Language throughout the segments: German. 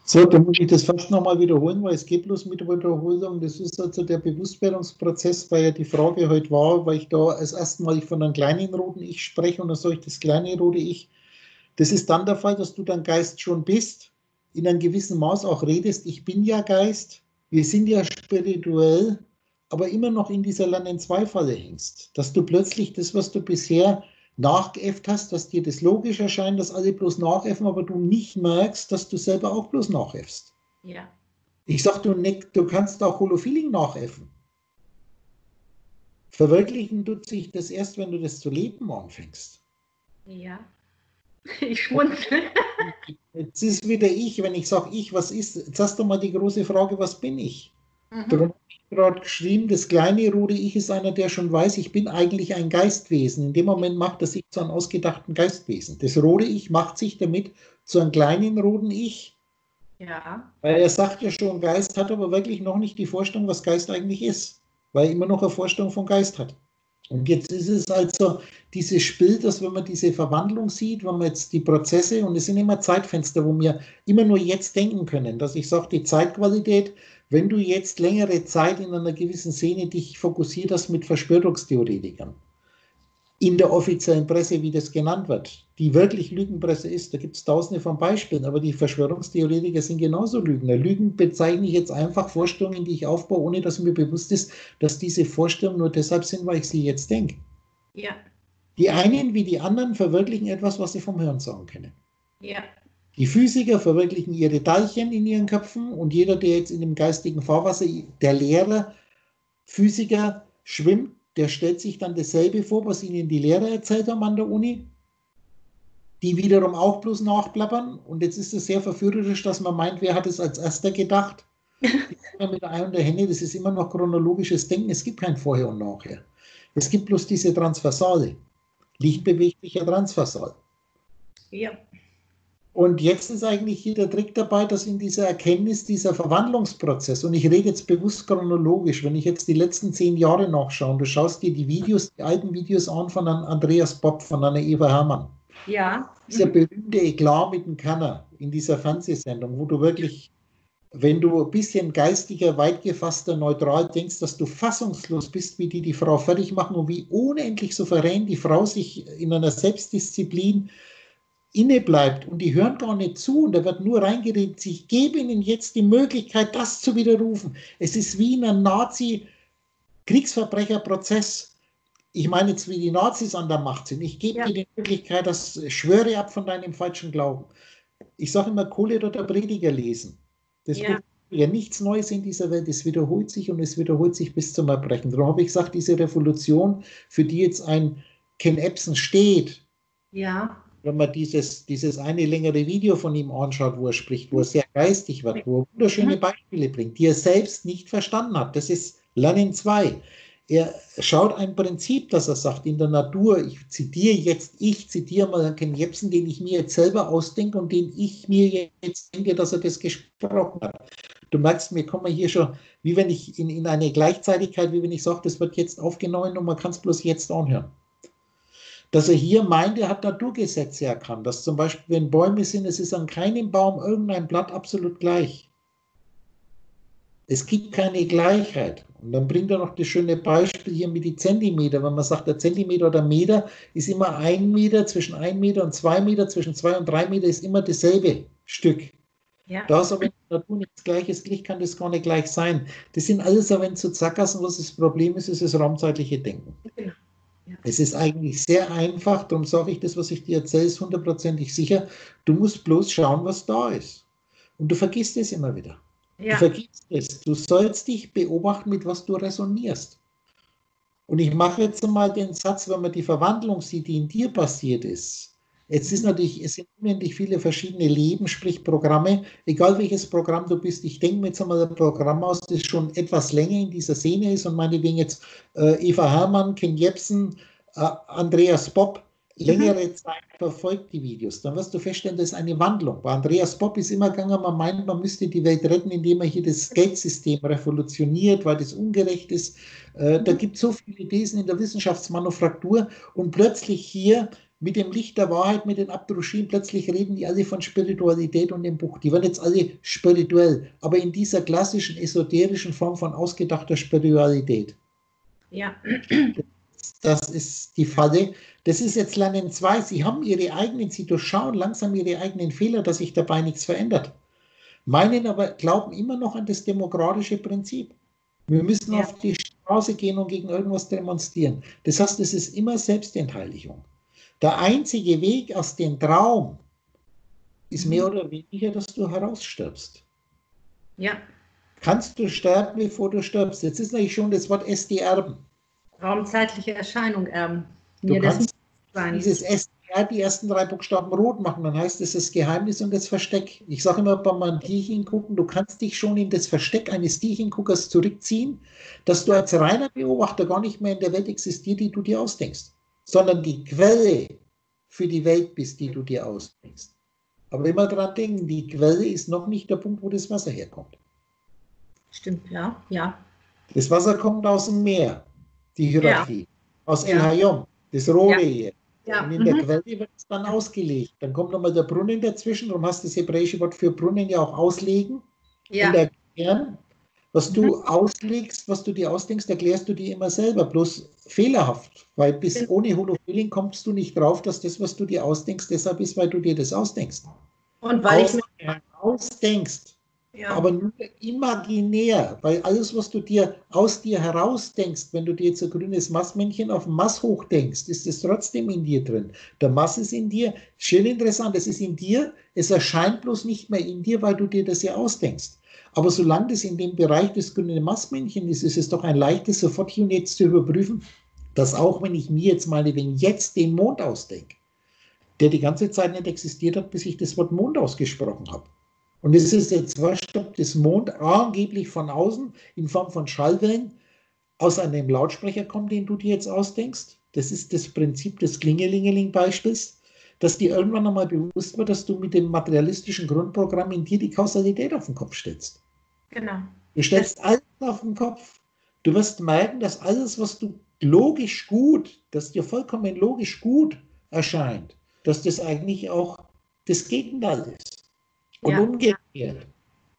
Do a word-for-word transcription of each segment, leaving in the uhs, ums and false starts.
So, dann muss ich das fast nochmal wiederholen, weil es geht bloß mit der Wiederholung. Das ist also der Bewusstwerdungsprozess, weil ja die Frage heute war, weil ich da als erstes Mal von einem kleinen roten Ich spreche und dann sage ich das kleine rote Ich. Das ist dann der Fall, dass du dann Geist schon bist, in einem gewissen Maß auch redest, ich bin ja Geist, wir sind ja spirituell, aber immer noch in dieser Lernen-zwei-Falle hängst. Dass du plötzlich das, was du bisher nachgeäfft hast, dass dir das logisch erscheint, dass alle bloß nachäffen, aber du nicht merkst, dass du selber auch bloß nachäffst. Ja. Ich sag, du, du kannst auch Holofeeling nachäffen. Verwirklichen tut sich das erst, wenn du das zu leben anfängst. Ja. Ich schmunzel. Jetzt ist wieder ich, wenn ich sage, ich, was ist, jetzt hast du mal die große Frage, was bin ich? Mhm. Darum habe ich gerade geschrieben, das kleine rote Ich ist einer, der schon weiß, ich bin eigentlich ein Geistwesen. In dem Moment macht er sich zu einem ausgedachten Geistwesen. Das rote Ich macht sich damit zu einem kleinen roten Ich. Ja. Weil er sagt ja schon, Geist hat aber wirklich noch nicht die Vorstellung, was Geist eigentlich ist. Weil er immer noch eine Vorstellung von Geist hat. Und jetzt ist es also dieses Spiel, dass wenn man diese Verwandlung sieht, wenn man jetzt die Prozesse, und es sind immer Zeitfenster, wo wir immer nur jetzt denken können, dass ich sage, die Zeitqualität, wenn du jetzt längere Zeit in einer gewissen Szene dich fokussiert hast mit Verschwörungstheoretikern, in der offiziellen Presse, wie das genannt wird, die wirklich Lügenpresse ist, da gibt es tausende von Beispielen, aber die Verschwörungstheoretiker sind genauso Lügner. Lügen bezeichne ich jetzt einfach Vorstellungen, die ich aufbaue, ohne dass mir bewusst ist, dass diese Vorstellungen nur deshalb sind, weil ich sie jetzt denke. Ja. Die einen wie die anderen verwirklichen etwas, was sie vom Hören sagen können. Ja. Die Physiker verwirklichen ihre Teilchen in ihren Köpfen und jeder, der jetzt in dem geistigen Fahrwasser, der Lehrer, Physiker schwimmt, der stellt sich dann dasselbe vor, was ihnen die Lehrer erzählt haben an der Uni, die wiederum auch bloß nachplappern. Und jetzt ist es sehr verführerisch, dass man meint, wer hat es als erster gedacht? Mit der Ei und der Hände, das ist immer noch chronologisches Denken. Es gibt kein Vorher und Nachher. Es gibt bloß diese Transversale. Licht bewegt sich ja transversal. Ja. Und jetzt ist eigentlich hier der Trick dabei, dass in dieser Erkenntnis, dieser Verwandlungsprozess, und ich rede jetzt bewusst chronologisch, wenn ich jetzt die letzten zehn Jahre nachschaue, und du schaust dir die Videos, die alten Videos an von einem Andreas Bob, von einer Eva Herrmann. Ja. Dieser berühmte Eklat mit dem Kanner in dieser Fernsehsendung, wo du wirklich, wenn du ein bisschen geistiger, weit gefasster, neutral denkst, dass du fassungslos bist, wie die die Frau fertig machen und wie unendlich souverän die Frau sich in einer Selbstdisziplin inne bleibt und die hören gar nicht zu und da wird nur reingeredet, ich gebe ihnen jetzt die Möglichkeit, das zu widerrufen. Es ist wie in einem Nazi-Kriegsverbrecherprozess. Ich meine jetzt, wie die Nazis an der Macht sind. Ich gebe Ja. dir die Möglichkeit, das schwöre ab von deinem falschen Glauben. Ich sage immer, Kohle oder der Prediger lesen. Das Ja. ja nichts Neues in dieser Welt. Es wiederholt sich und es wiederholt sich bis zum Erbrechen. Darum habe ich gesagt, diese Revolution, für die jetzt ein Ken Ebsen steht, Ja. wenn man dieses, dieses eine längere Video von ihm anschaut, wo er spricht, wo er sehr geistig wird, wo er wunderschöne Beispiele bringt, die er selbst nicht verstanden hat. Das ist Lernen zwei. Er schaut ein Prinzip, das er sagt, in der Natur, ich zitiere jetzt, ich zitiere mal Ken Jebsen, den ich mir jetzt selber ausdenke und den ich mir jetzt denke, dass er das gesprochen hat. Du merkst, mir kommen wir hier schon, wie wenn ich in, in eine Gleichzeitigkeit, wie wenn ich sage, das wird jetzt aufgenommen und man kann es bloß jetzt anhören. Dass er hier meint, er hat Naturgesetze erkannt, dass zum Beispiel, wenn Bäume sind, es ist an keinem Baum irgendein Blatt absolut gleich. Es gibt keine Gleichheit. Und dann bringt er noch das schöne Beispiel hier mit den Zentimeter. Wenn man sagt, der Zentimeter oder Meter ist immer ein Meter, zwischen ein Meter und zwei Meter, zwischen zwei und drei Meter ist immer dasselbe Stück. Ja. Da ist aber in der Natur nichts Gleiches, Licht kann das gar nicht gleich sein. Das sind alles aber zu Sackgassen, was das Problem ist, ist das raumzeitliche Denken. Genau. Ja. Es ist eigentlich sehr einfach, darum sage ich, das, was ich dir erzähle, ist hundertprozentig sicher. Du musst bloß schauen, was da ist. Und du vergisst es immer wieder. Ja. Du vergisst es. Du sollst dich beobachten, mit was du resonierst. Und ich mache jetzt mal den Satz, wenn man die Verwandlung sieht, die in dir passiert ist. Jetzt ist natürlich, es sind unendlich viele verschiedene Leben, sprich Programme, egal welches Programm du bist. Ich denke mir jetzt einmal ein Programm aus, das schon etwas länger in dieser Szene ist und meinetwegen jetzt äh, Eva Herrmann, Ken Jebsen, äh, Andreas Bob, längere mhm. Zeit verfolgt die Videos. Dann wirst du feststellen, das ist eine Wandlung. Bei Andreas Bob ist immer gegangen, man meint, man müsste die Welt retten, indem man hier das Geldsystem revolutioniert, weil das ungerecht ist. Äh, mhm. Da gibt es so viele Thesen in der Wissenschaftsmanufaktur und plötzlich hier mit dem Licht der Wahrheit, mit den Abdruschin, plötzlich reden die alle von Spiritualität und dem Buch. Die werden jetzt alle spirituell, aber in dieser klassischen, esoterischen Form von ausgedachter Spiritualität. Ja. Das ist die Falle. Das ist jetzt Lernen zwei. Sie haben ihre eigenen, sie durchschauen langsam ihre eigenen Fehler, dass sich dabei nichts verändert. Meinen aber, glauben immer noch an das demokratische Prinzip. Wir müssen Ja. auf die Straße gehen und gegen irgendwas demonstrieren. Das heißt, es ist immer Selbstentheiligung. Der einzige Weg aus dem Traum ist mehr oder weniger, dass du herausstirbst. Ja. Kannst du sterben, bevor du stirbst? Jetzt ist natürlich schon das Wort S D erben. Raumzeitliche Erscheinung erben. Du Mir das kannst nicht sein. dieses S D R, die ersten drei Buchstaben rot machen, dann heißt es das Geheimnis und das Versteck. Ich sage immer beim ein Tierchen gucken, du kannst dich schon in das Versteck eines Tierchenguckers zurückziehen, dass du als reiner Beobachter gar nicht mehr in der Welt existierst, die du dir ausdenkst, sondern die Quelle für die Welt bist, die du dir ausdenkst. Aber immer dran denken, die Quelle ist noch nicht der Punkt, wo das Wasser herkommt. Stimmt, ja, ja. Das Wasser kommt aus dem Meer, die Hierarchie, ja. Aus El Hayom, das Rote ja. hier. Ja. Und in der Quelle wird es dann ausgelegt. Dann kommt nochmal der Brunnen dazwischen, darum hast du das hebräische Wort für Brunnen ja auch auslegen Ja. und erklären. Was du mhm. auslegst, was du dir ausdenkst, erklärst du dir immer selber, bloß fehlerhaft, weil bis ja. ohne Holofeeling kommst du nicht drauf, dass das, was du dir ausdenkst, deshalb ist, weil du dir das ausdenkst. Und weil Aus, ich mir ausdenkst, ja. aber nur imaginär, weil alles, was du dir aus dir herausdenkst, wenn du dir jetzt ein grünes Massmännchen auf dem Mass hochdenkst, ist es trotzdem in dir drin. Der Mass ist in dir, schön interessant, es ist in dir, es erscheint bloß nicht mehr in dir, weil du dir das ja ausdenkst. Aber solange das in dem Bereich des grünen Massmännchen ist, ist es doch ein leichtes, sofort hier und jetzt zu überprüfen, dass auch wenn ich mir jetzt mal wegen jetzt den Mond ausdenke, der die ganze Zeit nicht existiert hat, bis ich das Wort Mond ausgesprochen habe. Und es ist jetzt wurscht, ob das Mond angeblich von außen in Form von Schallwellen aus einem Lautsprecher kommt, den du dir jetzt ausdenkst. Das ist das Prinzip des Klingelingeling-Beispiels, dass dir irgendwann einmal bewusst wird, dass du mit dem materialistischen Grundprogramm in dir die Kausalität auf den Kopf stellst. Genau. Du stellst alles auf den Kopf. Du wirst merken, dass alles, was du logisch gut, das dir vollkommen logisch gut erscheint, dass das eigentlich auch das Gegenteil ist. Und ja. umgekehrt.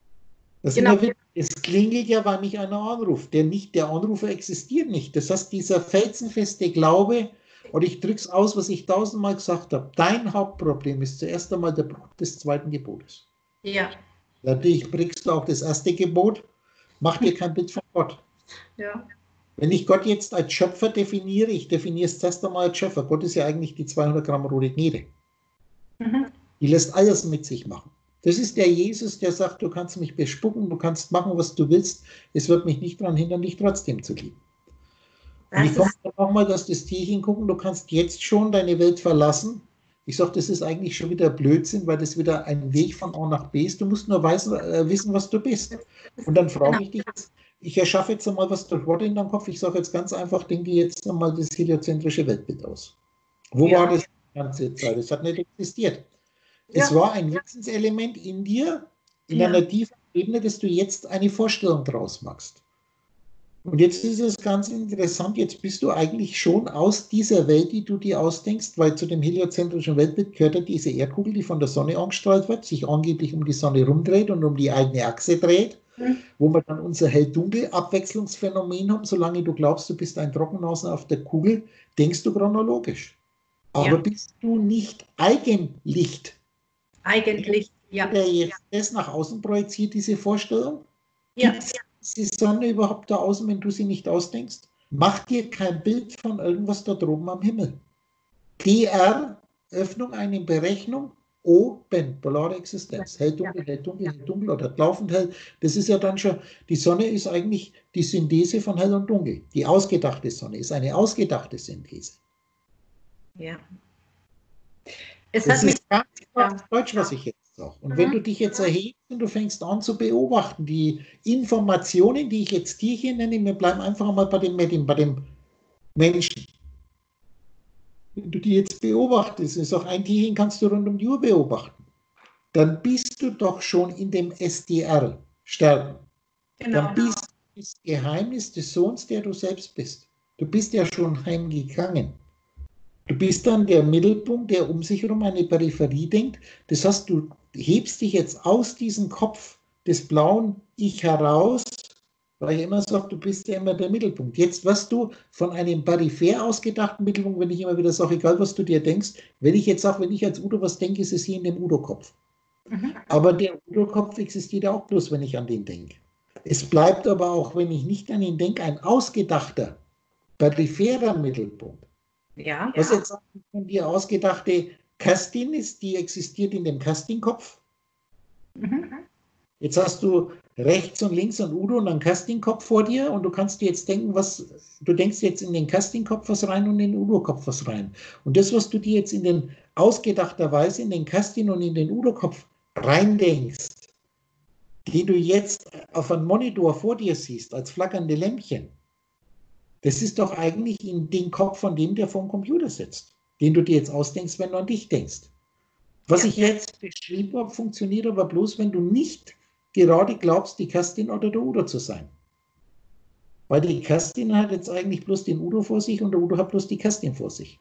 Das, genau. immer, es klingelt ja, weil mich einer anruft. Der, nicht, der Anrufer existiert nicht. Das heißt, dieser felsenfeste Glaube, und ich drücke es aus, was ich tausendmal gesagt habe, dein Hauptproblem ist zuerst einmal der Bruch des zweiten Gebotes. Ja. Natürlich brichst du auch das erste Gebot, mach dir kein Bild von Gott. Ja. Wenn ich Gott jetzt als Schöpfer definiere, ich definiere es zuerst einmal als Schöpfer. Gott ist ja eigentlich die zweihundert Gramm rote Gnede. Mhm. Die lässt alles mit sich machen. Das ist der Jesus, der sagt, du kannst mich bespucken, du kannst machen, was du willst. Es wird mich nicht daran hindern, dich trotzdem zu lieben. Und ich komme nochmal, dass das Tierchen gucken, du kannst jetzt schon deine Welt verlassen. Ich sage, das ist eigentlich schon wieder Blödsinn, weil das wieder ein Weg von A nach B ist. Du musst nur weiß, äh, wissen, was du bist. Und dann frage ich dich jetzt, ich erschaffe jetzt einmal was durch Worte in deinem Kopf. Ich sage jetzt ganz einfach, denke jetzt einmal das heliozentrische Weltbild aus. Wo ja. war das die ganze Zeit? Das hat nicht existiert. Es ja. war ein Wissenselement in dir, in ja. einer tiefen Ebene, dass du jetzt eine Vorstellung draus machst. Und jetzt ist es ganz interessant, jetzt bist du eigentlich schon aus dieser Welt, die du dir ausdenkst, weil zu dem heliozentrischen Weltbild gehört ja diese Erdkugel, die von der Sonne angestrahlt wird, sich angeblich um die Sonne rumdreht und um die eigene Achse dreht, mhm. wo wir dann unser Hell-Dunkel-Abwechslungsphänomen haben. Solange du glaubst, du bist ein Trockenhausen auf der Kugel, denkst du chronologisch. Aber ja. bist du nicht Eigenlicht? Eigentlich, ja. Der jetzt das nach außen projiziert, diese Vorstellung? Ja. Gibt es die Sonne überhaupt da außen, wenn du sie nicht ausdenkst? Mach dir kein Bild von irgendwas da droben am Himmel. D R, Öffnung einer Berechnung, oben, polare Existenz, hell, dunkel, hell, dunkel, hell, dunkel oder laufend hell. Das ist ja dann schon, die Sonne ist eigentlich die Synthese von hell und dunkel. Die ausgedachte Sonne ist eine ausgedachte Synthese. Ja. Es das hat ist mich, ganz ja. Deutsch, was ich jetzt sage. Und Mhm. wenn du dich jetzt erhebst und du fängst an zu beobachten, die Informationen, die ich jetzt Tierchen nenne, wir bleiben einfach mal bei dem, bei dem Menschen. Wenn du die jetzt beobachtest, ist auch ein Tierchen, kannst du rund um die Uhr beobachten, dann bist du doch schon in dem S D R, Sterben. Genau. Dann bist du das Geheimnis des Sohns, der du selbst bist. Du bist ja schon heimgegangen. Du bist dann der Mittelpunkt, der um sich herum eine Peripherie denkt. Das heißt, du hebst dich jetzt aus diesem Kopf des blauen Ich heraus, weil ich immer sage, du bist ja immer der Mittelpunkt. Jetzt wirst du von einem peripher ausgedachten Mittelpunkt, wenn ich immer wieder sage, egal was du dir denkst, wenn ich jetzt sage, wenn ich als Udo was denke, ist es hier in dem Udo-Kopf. Mhm. Aber der Udo-Kopf existiert ja auch bloß, wenn ich an den denke. Es bleibt aber auch, wenn ich nicht an ihn denke, ein ausgedachter, peripherer Mittelpunkt. Ja, was ja. jetzt von dir ausgedachte Kerstin ist, die existiert in dem Kerstin-Kopf. Mhm. Jetzt hast du rechts und links einen Udo und einen Kerstin-Kopf vor dir und du kannst dir jetzt denken, was, du denkst jetzt in den Kerstin-Kopf was rein und in den Udo-Kopf was rein. Und das, was du dir jetzt in den ausgedachter Weise in den Kerstin und in den Udo-Kopf reindenkst, die du jetzt auf einem Monitor vor dir siehst, als flackernde Lämpchen, das ist doch eigentlich in den Kopf von dem, der vor dem Computer sitzt, den du dir jetzt ausdenkst, wenn du an dich denkst. Was ja. ich jetzt beschrieben habe, funktioniert aber bloß, wenn du nicht gerade glaubst, die Kerstin oder der Udo zu sein. Weil die Kerstin hat jetzt eigentlich bloß den Udo vor sich und der Udo hat bloß die Kerstin vor sich.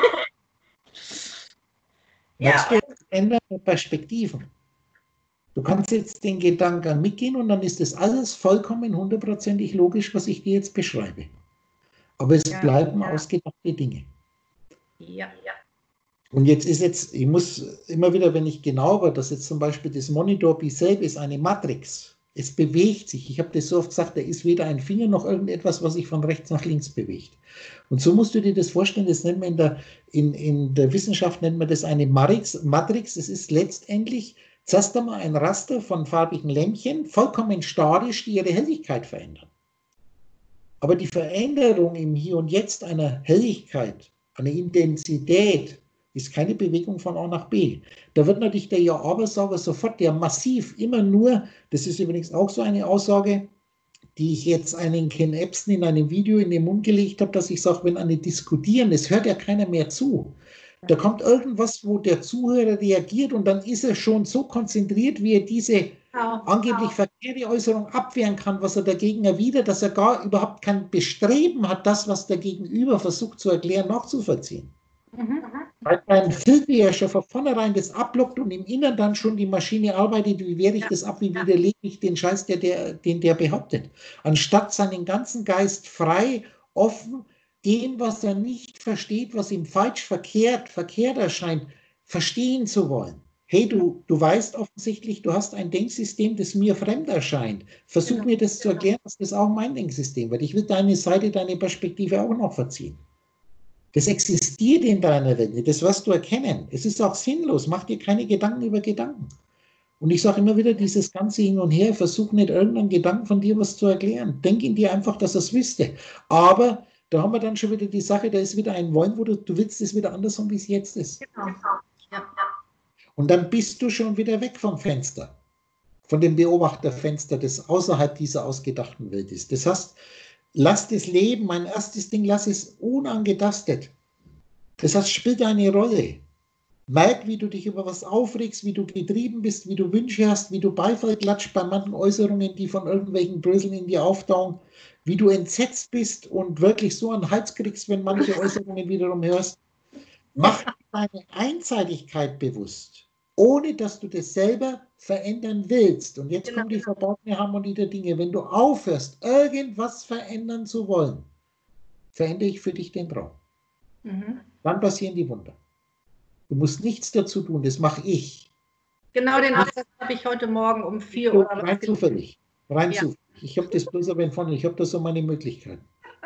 Ja. Du ändern Perspektiven. Du kannst jetzt den Gedanken mitgehen und dann ist das alles vollkommen hundertprozentig logisch, was ich dir jetzt beschreibe. Aber es ja, bleiben ja. ausgedachte Dinge. Ja, ja. Und jetzt ist jetzt, ich muss immer wieder, wenn ich genau war, dass jetzt zum Beispiel das Monitor selber ist eine Matrix. Es bewegt sich. Ich habe das so oft gesagt, da ist weder ein Finger noch irgendetwas, was sich von rechts nach links bewegt. Und so musst du dir das vorstellen, das nennt man in der, in, in der Wissenschaft nennt man das eine Matrix. Matrix, es ist letztendlich zuerst einmal ein Raster von farbigen Lämpchen, vollkommen statisch, die ihre Helligkeit verändern. Aber die Veränderung im Hier und Jetzt einer Helligkeit, einer Intensität, ist keine Bewegung von A nach B. Da wird natürlich der Ja-Aber-Sauger sofort, der massiv immer nur, das ist übrigens auch so eine Aussage, die ich jetzt einen Ken Epstein in einem Video in den Mund gelegt habe, dass ich sage, wenn eine diskutieren, es hört ja keiner mehr zu. Da kommt irgendwas, wo der Zuhörer reagiert und dann ist er schon so konzentriert, wie er diese angeblich verkehrte Äußerung abwehren kann, was er dagegen erwidert, dass er gar überhaupt kein Bestreben hat, das, was der Gegenüber versucht zu erklären, nachzuvollziehen. Mhm. Weil ein Filter ja schon von vornherein das ablockt und im Inneren dann schon die Maschine arbeitet, wie wehre ich das ab, wie widerlege ich den Scheiß, der, der, den der behauptet. Anstatt seinen ganzen Geist frei, offen, dem, was er nicht versteht, was ihm falsch, verkehrt, verkehrt erscheint, verstehen zu wollen. Hey, du, du weißt offensichtlich, du hast ein Denksystem, das mir fremd erscheint. Versuch genau. mir das zu erklären, dass das auch mein Denksystem wird. Ich will deine Seite, deine Perspektive auch noch verziehen. Das existiert in deiner Welt nicht, das wirst du erkennen. Es ist auch sinnlos, mach dir keine Gedanken über Gedanken. Und ich sage immer wieder, dieses ganze Hin und Her, versuch nicht irgendeinen Gedanken von dir was zu erklären. Denk in dir einfach, dass er es wüsste. Aber da haben wir dann schon wieder die Sache, da ist wieder ein Wollen, wo du, du willst es wieder anders haben, wie es jetzt ist. Genau. Ja. Und dann bist du schon wieder weg vom Fenster, von dem Beobachterfenster, das außerhalb dieser ausgedachten Welt ist. Das heißt, lass das Leben, mein erstes Ding, lass es unangetastet. Das heißt, spielt eine Rolle. Merk, wie du dich über was aufregst, wie du getrieben bist, wie du Wünsche hast, wie du Beifall klatscht bei manchen Äußerungen, die von irgendwelchen Bröseln in dir auftauchen, wie du entsetzt bist und wirklich so einen Hals kriegst, wenn manche Äußerungen wiederum hörst. Mach dir deine Einseitigkeit bewusst, ohne dass du das selber verändern willst. Und jetzt genau. kommt die verbotene Harmonie der Dinge. Wenn du aufhörst, irgendwas verändern zu wollen, verändere ich für dich den Traum. Mhm. Dann passieren die Wunder. Du musst nichts dazu tun, das mache ich. Genau den Absatz habe ich heute Morgen um vier Uhr. Rein zufällig. Rein ja. zufällig. Ich habe das bloß aber von, ich habe da so meine Möglichkeiten.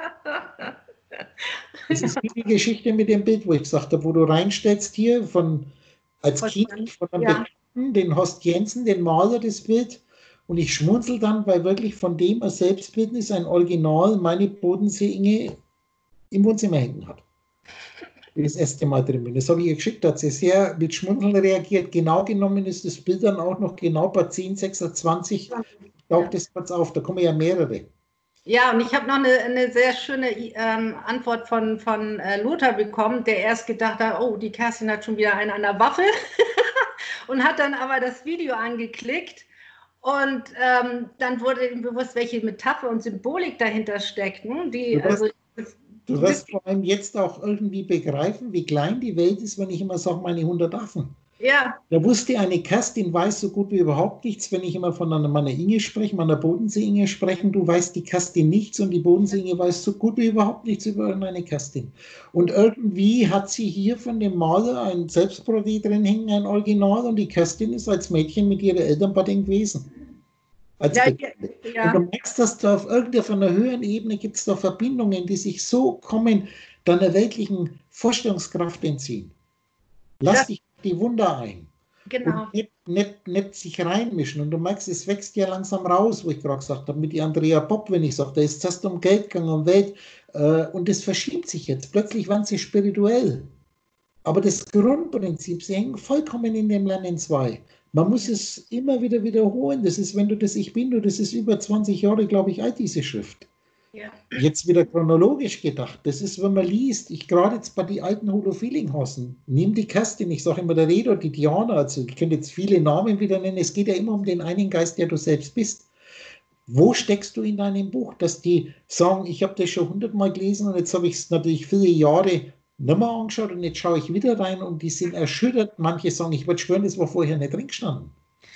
Das ist wie die Geschichte mit dem Bild, wo ich gesagt habe, wo du reinstellst hier von, als Kind von einem ja. Bekannten, den Horst Jensen, den Maler, das Bild. Und ich schmunzel dann, weil wirklich von dem ein Selbstbildnis, ein Original, meine Bodensee-Inge im Wohnzimmer hängen hat. Das erste Mal drin bin. Das habe ich ihr geschickt, hat sie sehr mit Schmunzeln reagiert. Genau genommen ist das Bild dann auch noch genau bei zehn sechsundzwanzig. Taucht das kurz auf, da kommen ja mehrere. Ja, und ich habe noch eine, eine sehr schöne ähm, Antwort von, von äh, Lothar bekommen, der erst gedacht hat, oh, die Kerstin hat schon wieder einen an der Waffel und hat dann aber das Video angeklickt und ähm, dann wurde ihm bewusst, welche Metapher und Symbolik dahinter steckt. Ne? Die, also, Du wirst vor allem jetzt auch irgendwie begreifen, wie klein die Welt ist, wenn ich immer sage, meine hundert Affen. Ja. Da wusste eine Kerstin, weiß so gut wie überhaupt nichts, wenn ich immer von einer, meiner Inge spreche, meiner Bodensee-Inge sprechen, du weißt die Kerstin nichts und die Bodensee-Inge weiß so gut wie überhaupt nichts über eine Kerstin. Und irgendwie hat sie hier von dem Maler ein Selbstporträt drin hängen, ein Original, und die Kerstin ist als Mädchen mit ihren Eltern bei denen gewesen. Als Ja, ja. Und du merkst, dass da auf irgendeiner höheren Ebene gibt es da Verbindungen, die sich so kommen, deiner weltlichen Vorstellungskraft entziehen. Lass das, dich die Wunder ein. Genau. Und nicht, nicht, nicht sich reinmischen. Und du merkst, es wächst ja langsam raus, wo ich gerade gesagt habe, mit die Andrea Bob, wenn ich sage, da ist das um Geld gegangen, um Welt. Äh, und das verschiebt sich jetzt. Plötzlich waren sie spirituell. Aber das Grundprinzip, sie hängen vollkommen in dem Lernen zwei. Man muss ja. es immer wieder wiederholen. Das ist, wenn du das Ich Bin, du, das ist über zwanzig Jahre, glaube ich, alt, diese Schrift. Ja. Jetzt wieder chronologisch gedacht. Das ist, wenn man liest, ich gerade jetzt bei den alten Holo-Feeling-Hasen, nimm die Kerstin, ich sage immer der Redo, die Diana, also ich könnte jetzt viele Namen wieder nennen, es geht ja immer um den einen Geist, der du selbst bist. Wo steckst du in deinem Buch, dass die sagen, ich habe das schon hundertmal gelesen und jetzt habe ich es natürlich viele Jahre nicht mehr angeschaut und jetzt schaue ich wieder rein und die sind erschüttert. Manche sagen, ich würde schwören, das war vorher nicht drin gestanden.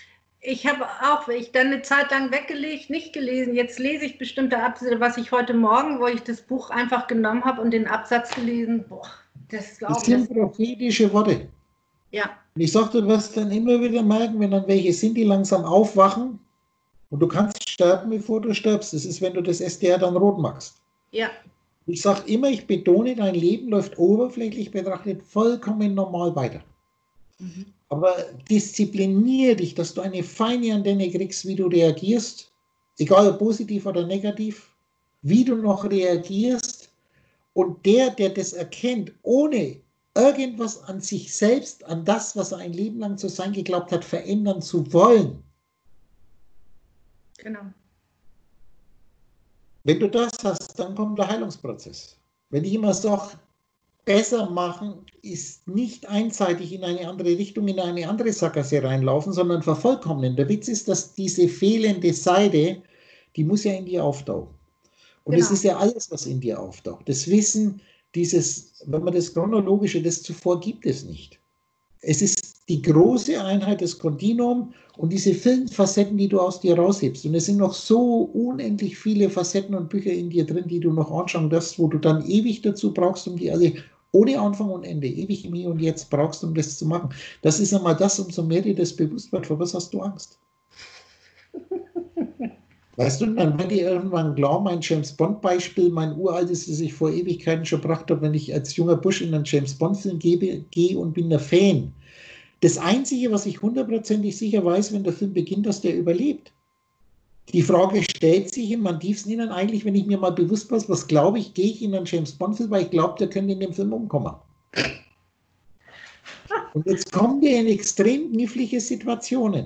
Ich habe auch, ich dann eine Zeit lang weggelegt, nicht gelesen. Jetzt lese ich bestimmte Absätze, was ich heute Morgen, wo ich das Buch einfach genommen habe und den Absatz gelesen, boah, das glaube ich. Das sind prophetische Worte. Ja. Und ich sage, du wirst dann immer wieder merken, wenn dann welche sind, die langsam aufwachen und du kannst sterben, bevor du stirbst. Das ist, wenn du das S D R dann rot machst. Ja. Ich sage immer, ich betone, dein Leben läuft oberflächlich betrachtet vollkommen normal weiter. Mhm. Aber disziplinier dich, dass du eine feine Antenne kriegst, wie du reagierst, egal ob positiv oder negativ, wie du noch reagierst. Und der, der das erkennt, ohne irgendwas an sich selbst, an das, was er ein Leben lang zu sein geglaubt hat, verändern zu wollen. Genau. Wenn du das hast, dann kommt der Heilungsprozess. Wenn ich immer sage, besser machen ist nicht einseitig in eine andere Richtung, in eine andere Sackgasse reinlaufen, sondern vervollkommnen. Der Witz ist, dass diese fehlende Seite, die muss ja in dir auftauchen. Und es genau. ist ja alles, was in dir auftaucht. Das Wissen, dieses, wenn man das Chronologische, das zuvor gibt es nicht. Es ist die große Einheit, das Kontinuum und diese vielen Facetten, die du aus dir raushebst. Und es sind noch so unendlich viele Facetten und Bücher in dir drin, die du noch anschauen darfst, wo du dann ewig dazu brauchst, um die alle ohne Anfang und Ende, ewig im Hier und Jetzt brauchst, um das zu machen. Das ist einmal das, umso mehr dir das bewusst wird. Vor was hast du Angst? Weißt du, dann wird dir irgendwann klar, mein James-Bond-Beispiel, mein uraltes, das ich vor Ewigkeiten schon gebracht habe, wenn ich als junger Bursch in einen James-Bond-Film gehe und bin der Fan. Das Einzige, was ich hundertprozentig sicher weiß, wenn der Film beginnt, dass der überlebt. Die Frage stellt sich in meinem tiefsten Innern eigentlich, wenn ich mir mal bewusst weiß, was glaube ich, gehe ich in einen James-Bond-Film, weil ich glaube, der könnte in dem Film umkommen. Und jetzt kommen wir in extrem knifflige Situationen,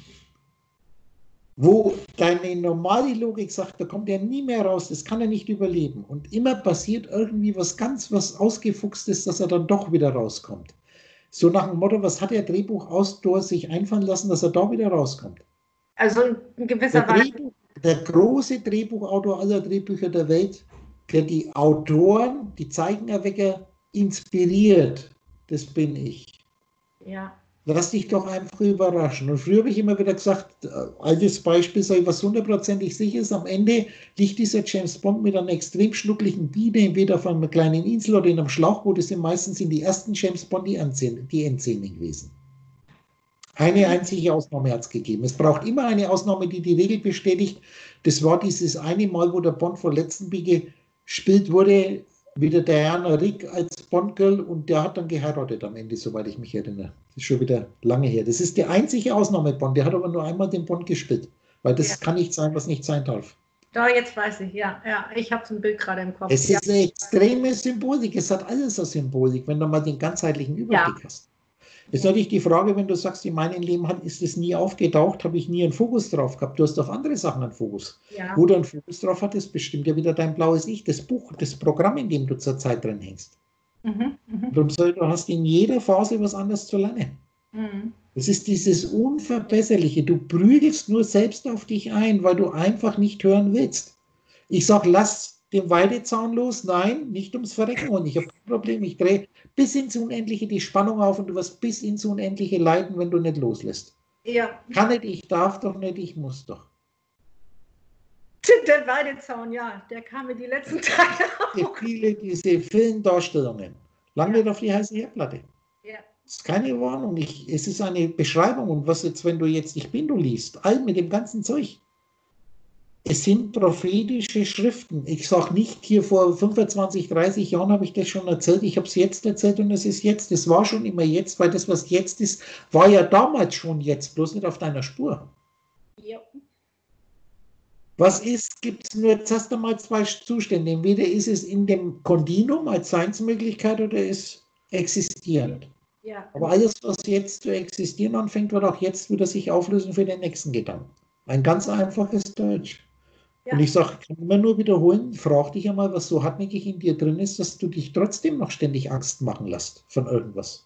wo deine normale Logik sagt, da kommt er nie mehr raus, das kann er nicht überleben. Und immer passiert irgendwie was ganz, was Ausgefuchstes, dass er dann doch wieder rauskommt. So nach dem Motto, was hat der Drehbuchautor sich einfallen lassen, dass er da wieder rauskommt? Also in gewisser Weise. Der große Drehbuchautor aller Drehbücher der Welt, der die Autoren, die Zeichenerwecker inspiriert, das bin ich. Ja. Lass dich doch einfach überraschen. Und früher habe ich immer wieder gesagt, altes Beispiel, sage ich, was hundertprozentig sicher ist, am Ende liegt dieser James Bond mit einer extrem schnuckligen Biene, entweder auf einer kleinen Insel oder in einem Schlauchboot. Das sind meistens in die ersten James Bond die Endszenen gewesen. Eine einzige Ausnahme hat es gegeben. Es braucht immer eine Ausnahme, die die Regel bestätigt. Das war dieses eine Mal, wo der Bond von Letztenby gespielt wurde, wieder Diana Rigg als Bond-Girl und der hat dann geheiratet am Ende, soweit ich mich erinnere. Das ist schon wieder lange her. Das ist die einzige Ausnahme Bond. Der hat aber nur einmal den Bond gespielt, weil das ja. kann nicht sein, was nicht sein darf. Da, jetzt weiß ich, ja, ja, ich habe so ein Bild gerade im Kopf. Es ja. ist eine extreme Symbolik, es hat alles eine Symbolik, wenn du mal den ganzheitlichen Überblick ja. hast. Ist natürlich die Frage, wenn du sagst, in meinem Leben hat, ist es nie aufgetaucht, habe ich nie einen Fokus drauf gehabt. Du hast auf andere Sachen einen Fokus. Ja. Wo du einen Fokus drauf hattest, bestimmt ja wieder dein blaues Ich, das Buch, das Programm, in dem du zurzeit drin hängst. Mhm, mh. Darum soll, du hast in jeder Phase was anderes zu lernen. Mhm. Das ist dieses Unverbesserliche. Du prügelst nur selbst auf dich ein, weil du einfach nicht hören willst. Ich sage, lass den Weidezaun los? Nein, nicht ums Verrecken. Und ich habe kein Problem. Ich drehe bis ins Unendliche die Spannung auf und du wirst bis ins Unendliche leiden, wenn du nicht loslässt. Ja. Kann nicht, ich darf doch nicht, ich muss doch. Der Weidezaun, ja, der kam mir die letzten Tage auch. Viele, diese vielen Darstellungen. Lang nicht auf die heiße Herdplatte. Ja. Das ist keine Warnung. Ich, es ist eine Beschreibung. Und was jetzt, wenn du jetzt Ich bin du liest, all mit dem ganzen Zeug. Es sind prophetische Schriften. Ich sage nicht, hier vor fünfundzwanzig, dreißig Jahren habe ich das schon erzählt. Ich habe es jetzt erzählt und es ist jetzt. Es war schon immer jetzt, weil das, was jetzt ist, war ja damals schon jetzt, bloß nicht auf deiner Spur. Ja. Was ist, gibt es nur, jetzt hast du mal zwei Zustände. Entweder ist es in dem Kontinuum als Seinsmöglichkeit oder ist existierend. Ja. Aber alles, was jetzt zu existieren anfängt, wird auch jetzt wieder sich auflösen für den nächsten Gedanken. Ein ganz einfaches Deutsch. Ja. Und ich sage, ich kann immer nur wiederholen, frag dich einmal, was so hartnäckig in dir drin ist, dass du dich trotzdem noch ständig Angst machen lässt von irgendwas.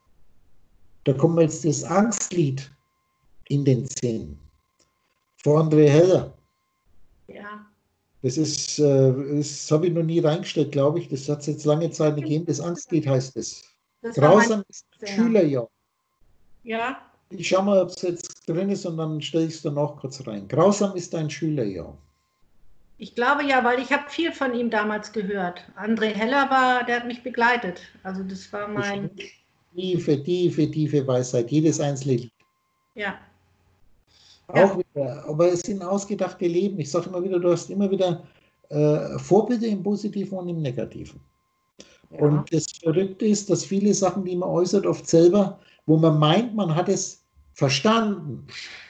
Da kommt jetzt das Angstlied in den Sinn. Vor André Heller. Ja. Das ist, äh, das habe ich noch nie reingestellt, glaube ich. Das hat es jetzt lange Zeit nicht gegeben. Das Angstlied heißt es. Grausam ist ein Schülerjahr. Ja. Ich schaue mal, ob es jetzt drin ist und dann stelle ich es danach kurz rein. Grausam ist ein Schülerjahr. Ich glaube ja, weil ich habe viel von ihm damals gehört. André Heller war, der hat mich begleitet. Also das war mein... Tiefe, tiefe, tiefe Weisheit. Jedes einzelne Lied. Ja. Auch ja. Wieder, aber es sind ausgedachte Leben. Ich sage immer wieder, du hast immer wieder äh, Vorbilder im Positiven und im Negativen. Ja. Und das Verrückte ist, dass viele Sachen, die man äußert, oft selber, wo man meint, man hat es verstanden.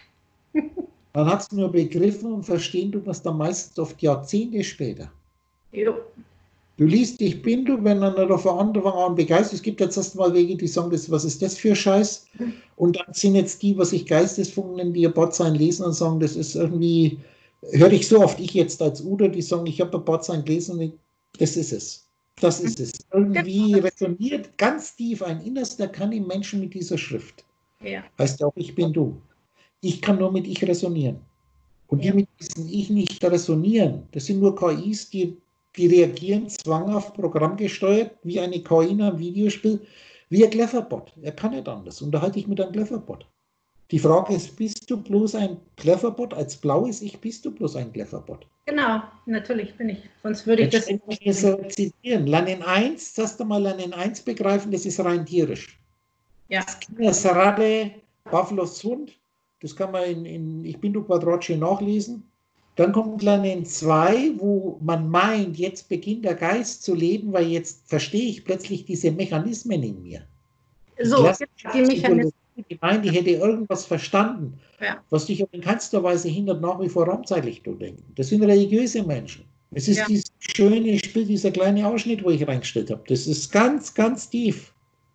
Man hat es nur begriffen und verstehen tut man es dann meistens oft Jahrzehnte später. Jo. Du liest Ich bin du, wenn dann noch von Anfang an begeistert. Es gibt jetzt erstmal Wege, die sagen, das, was ist das für Scheiß? Und dann sind jetzt die, was ich Geistesfunken nennen, die ein Botsein lesen und sagen, das ist irgendwie, höre ich so oft, ich jetzt als Udo, die sagen, ich habe ein Botsein gelesen und das ist es. Das ist es. Irgendwie resoniert ganz tief ein Innerster kann im Menschen mit dieser Schrift. Ja. Heißt auch, ich bin du. Ich kann nur mit Ich resonieren. Und ja. die mit diesem Ich nicht resonieren, das sind nur K Is, die Die reagieren zwanghaft programmgesteuert, wie eine K I in einem Videospiel, wie ein Cleverbot. Er kann nicht anders. Unterhalte ich mit einem Cleverbot. Die Frage ist, bist du bloß ein Cleverbot? Als blaues Ich bist du bloß ein Cleverbot. Genau, natürlich bin ich. Sonst würde ich Jetzt das nicht so zitieren. Lernen eins, sagst du mal, Lernen eins begreifen, das ist rein tierisch. Ja. Das Ratte, Pavlovs Hund, das kann man in, in Ich bin du Quadratchen nachlesen. Dann kommt Lernen zwei, wo man meint, jetzt beginnt der Geist zu leben, weil jetzt verstehe ich plötzlich diese Mechanismen in mir. So, die Mechanismen. Ich meine, die hätte irgendwas verstanden, ja. was dich in keinster Weise hindert, nach wie vor raumzeitlich zu denken. Das sind religiöse Menschen. Es ist ja. dieses schöne Spiel, dieser kleine Ausschnitt, wo ich reingestellt habe. Das ist ganz, ganz tief.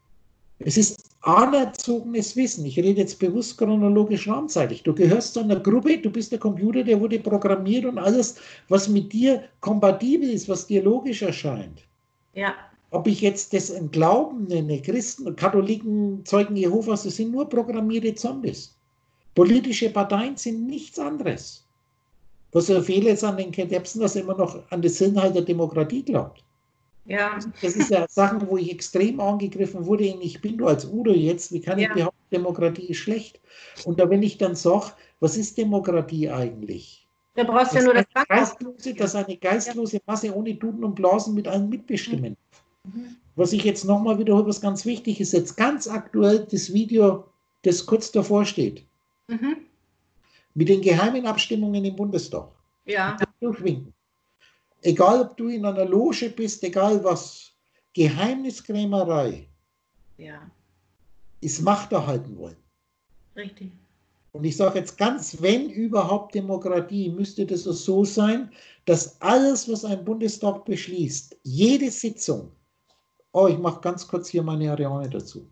Es ist anerzogenes Wissen. Ich rede jetzt bewusst chronologisch raumzeitlich. Du gehörst zu einer Gruppe, du bist der Computer, der wurde programmiert und alles, was mit dir kompatibel ist, was dir logisch erscheint. Ja. Ob ich jetzt das ein Glauben nenne, Christen, Katholiken, Zeugen Jehovas, das sind nur programmierte Zombies. Politische Parteien sind nichts anderes. Was so fehlt jetzt an den Kedepsen, dass er immer noch an das Sinnhalt der Demokratie glaubt. Ja. Das ist ja Sachen, wo ich extrem angegriffen wurde in Ich bin du als Udo jetzt, wie kann ich ja. behaupten, Demokratie ist schlecht? Und da wenn ich dann sage, was ist Demokratie eigentlich? Da brauchst du ja nur das Geistlose, dass eine geistlose Masse ohne Tuten und Blasen mit allen mitbestimmen. Mhm. Was ich jetzt nochmal wiederhole, was ganz wichtig ist, jetzt ganz aktuell das Video, das kurz davor steht. Mhm. Mit den geheimen Abstimmungen im Bundestag. Ja. Durchwinken. Egal, ob du in einer Loge bist, egal was, Geheimniskrämerei ja. ist Macht erhalten wollen. Richtig. Und ich sage jetzt ganz, wenn überhaupt Demokratie, müsste das so sein, dass alles, was ein Bundestag beschließt, jede Sitzung, oh, ich mache ganz kurz hier meine Ariane dazu.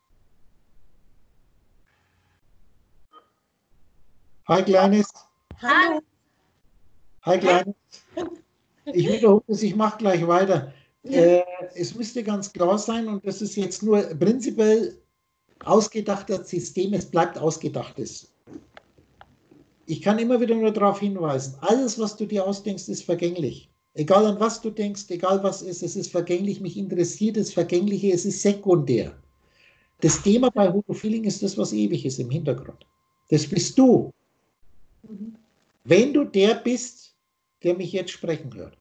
Hi, Kleines. Hallo. Hi, Kleines. Ich wiederhole es, ich mache gleich weiter. Ja. Äh, es müsste ganz klar sein, und das ist jetzt nur prinzipiell ausgedachtes System, es bleibt ausgedachtes. Ich kann immer wieder nur darauf hinweisen, alles, was du dir ausdenkst, ist vergänglich. Egal an was du denkst, egal was ist, es ist vergänglich, mich interessiert das Vergängliche, es ist sekundär. Das Thema bei Holo Feeling ist das, was ewig ist im Hintergrund. Das bist du. Mhm. Wenn du der bist, der mich jetzt sprechen hört.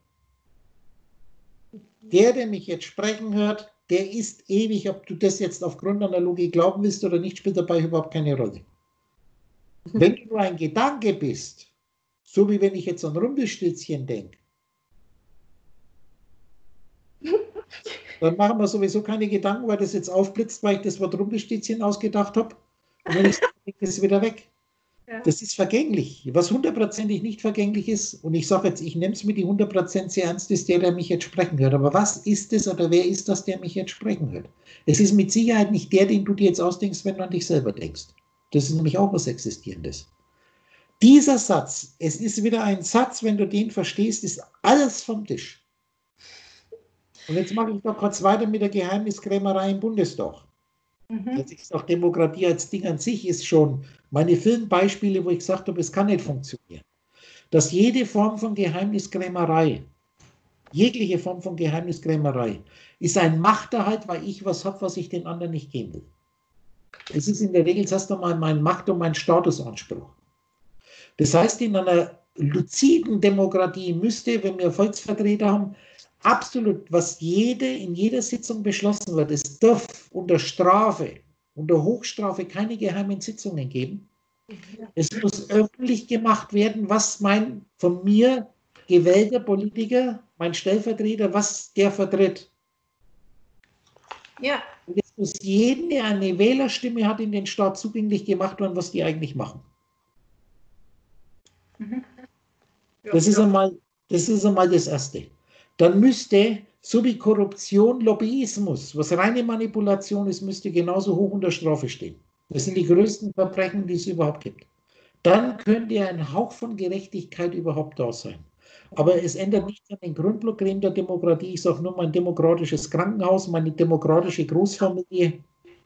Der, der mich jetzt sprechen hört, der ist ewig. Ob du das jetzt aufgrund einer Logik glauben willst oder nicht, spielt dabei überhaupt keine Rolle. Wenn du nur ein Gedanke bist, so wie wenn ich jetzt an Rumpelstilzchen denke, dann machen wir sowieso keine Gedanken, weil das jetzt aufblitzt, weil ich das Wort Rumpelstilzchen ausgedacht habe. Und wenn ich sage, ist es wieder weg. Ja. Das ist vergänglich. Was hundertprozentig nicht vergänglich ist, und ich sage jetzt, ich nehme es mit die hundert Prozent sehr ernst, ist der, der mich jetzt sprechen hört. Aber was ist es oder wer ist das, der mich jetzt sprechen hört? Es ist mit Sicherheit nicht der, den du dir jetzt ausdenkst, wenn du an dich selber denkst. Das ist nämlich auch was Existierendes. Dieser Satz, es ist wieder ein Satz, wenn du den verstehst, ist alles vom Tisch. Und jetzt mache ich doch kurz weiter mit der Geheimniskrämerei im Bundestag. Mhm. Das ist auch Demokratie als Ding an sich, ist schon meine vielen Beispiele, wo ich gesagt habe, es kann nicht funktionieren. Dass jede Form von Geheimniskrämerei, jegliche Form von Geheimniskrämerei, ist ein Machterhalt, weil ich was habe, was ich den anderen nicht geben will. Es ist in der Regel, sagst du mal, mein Macht- und mein Statusanspruch. Das heißt, in einer luziden Demokratie müsste, wenn wir Volksvertreter haben, absolut, was jede, in jeder Sitzung beschlossen wird, es darf unter Strafe, unter Hochstrafe keine geheimen Sitzungen geben. Es muss öffentlich gemacht werden, was mein von mir gewählter Politiker, mein Stellvertreter, was der vertritt. Ja. Und es muss jedem, der eine Wählerstimme hat, in den Staat zugänglich gemacht werden, was die eigentlich machen. Mhm. Ja, das ist ja. einmal, das ist einmal das Erste. Dann müsste, so wie Korruption, Lobbyismus, was reine Manipulation ist, müsste genauso hoch unter Strafe stehen. Das sind die größten Verbrechen, die es überhaupt gibt. Dann könnte ein Hauch von Gerechtigkeit überhaupt da sein. Aber es ändert nichts an den Grundproblemen der Demokratie. Ich sage nur mein demokratisches Krankenhaus, meine demokratische Großfamilie.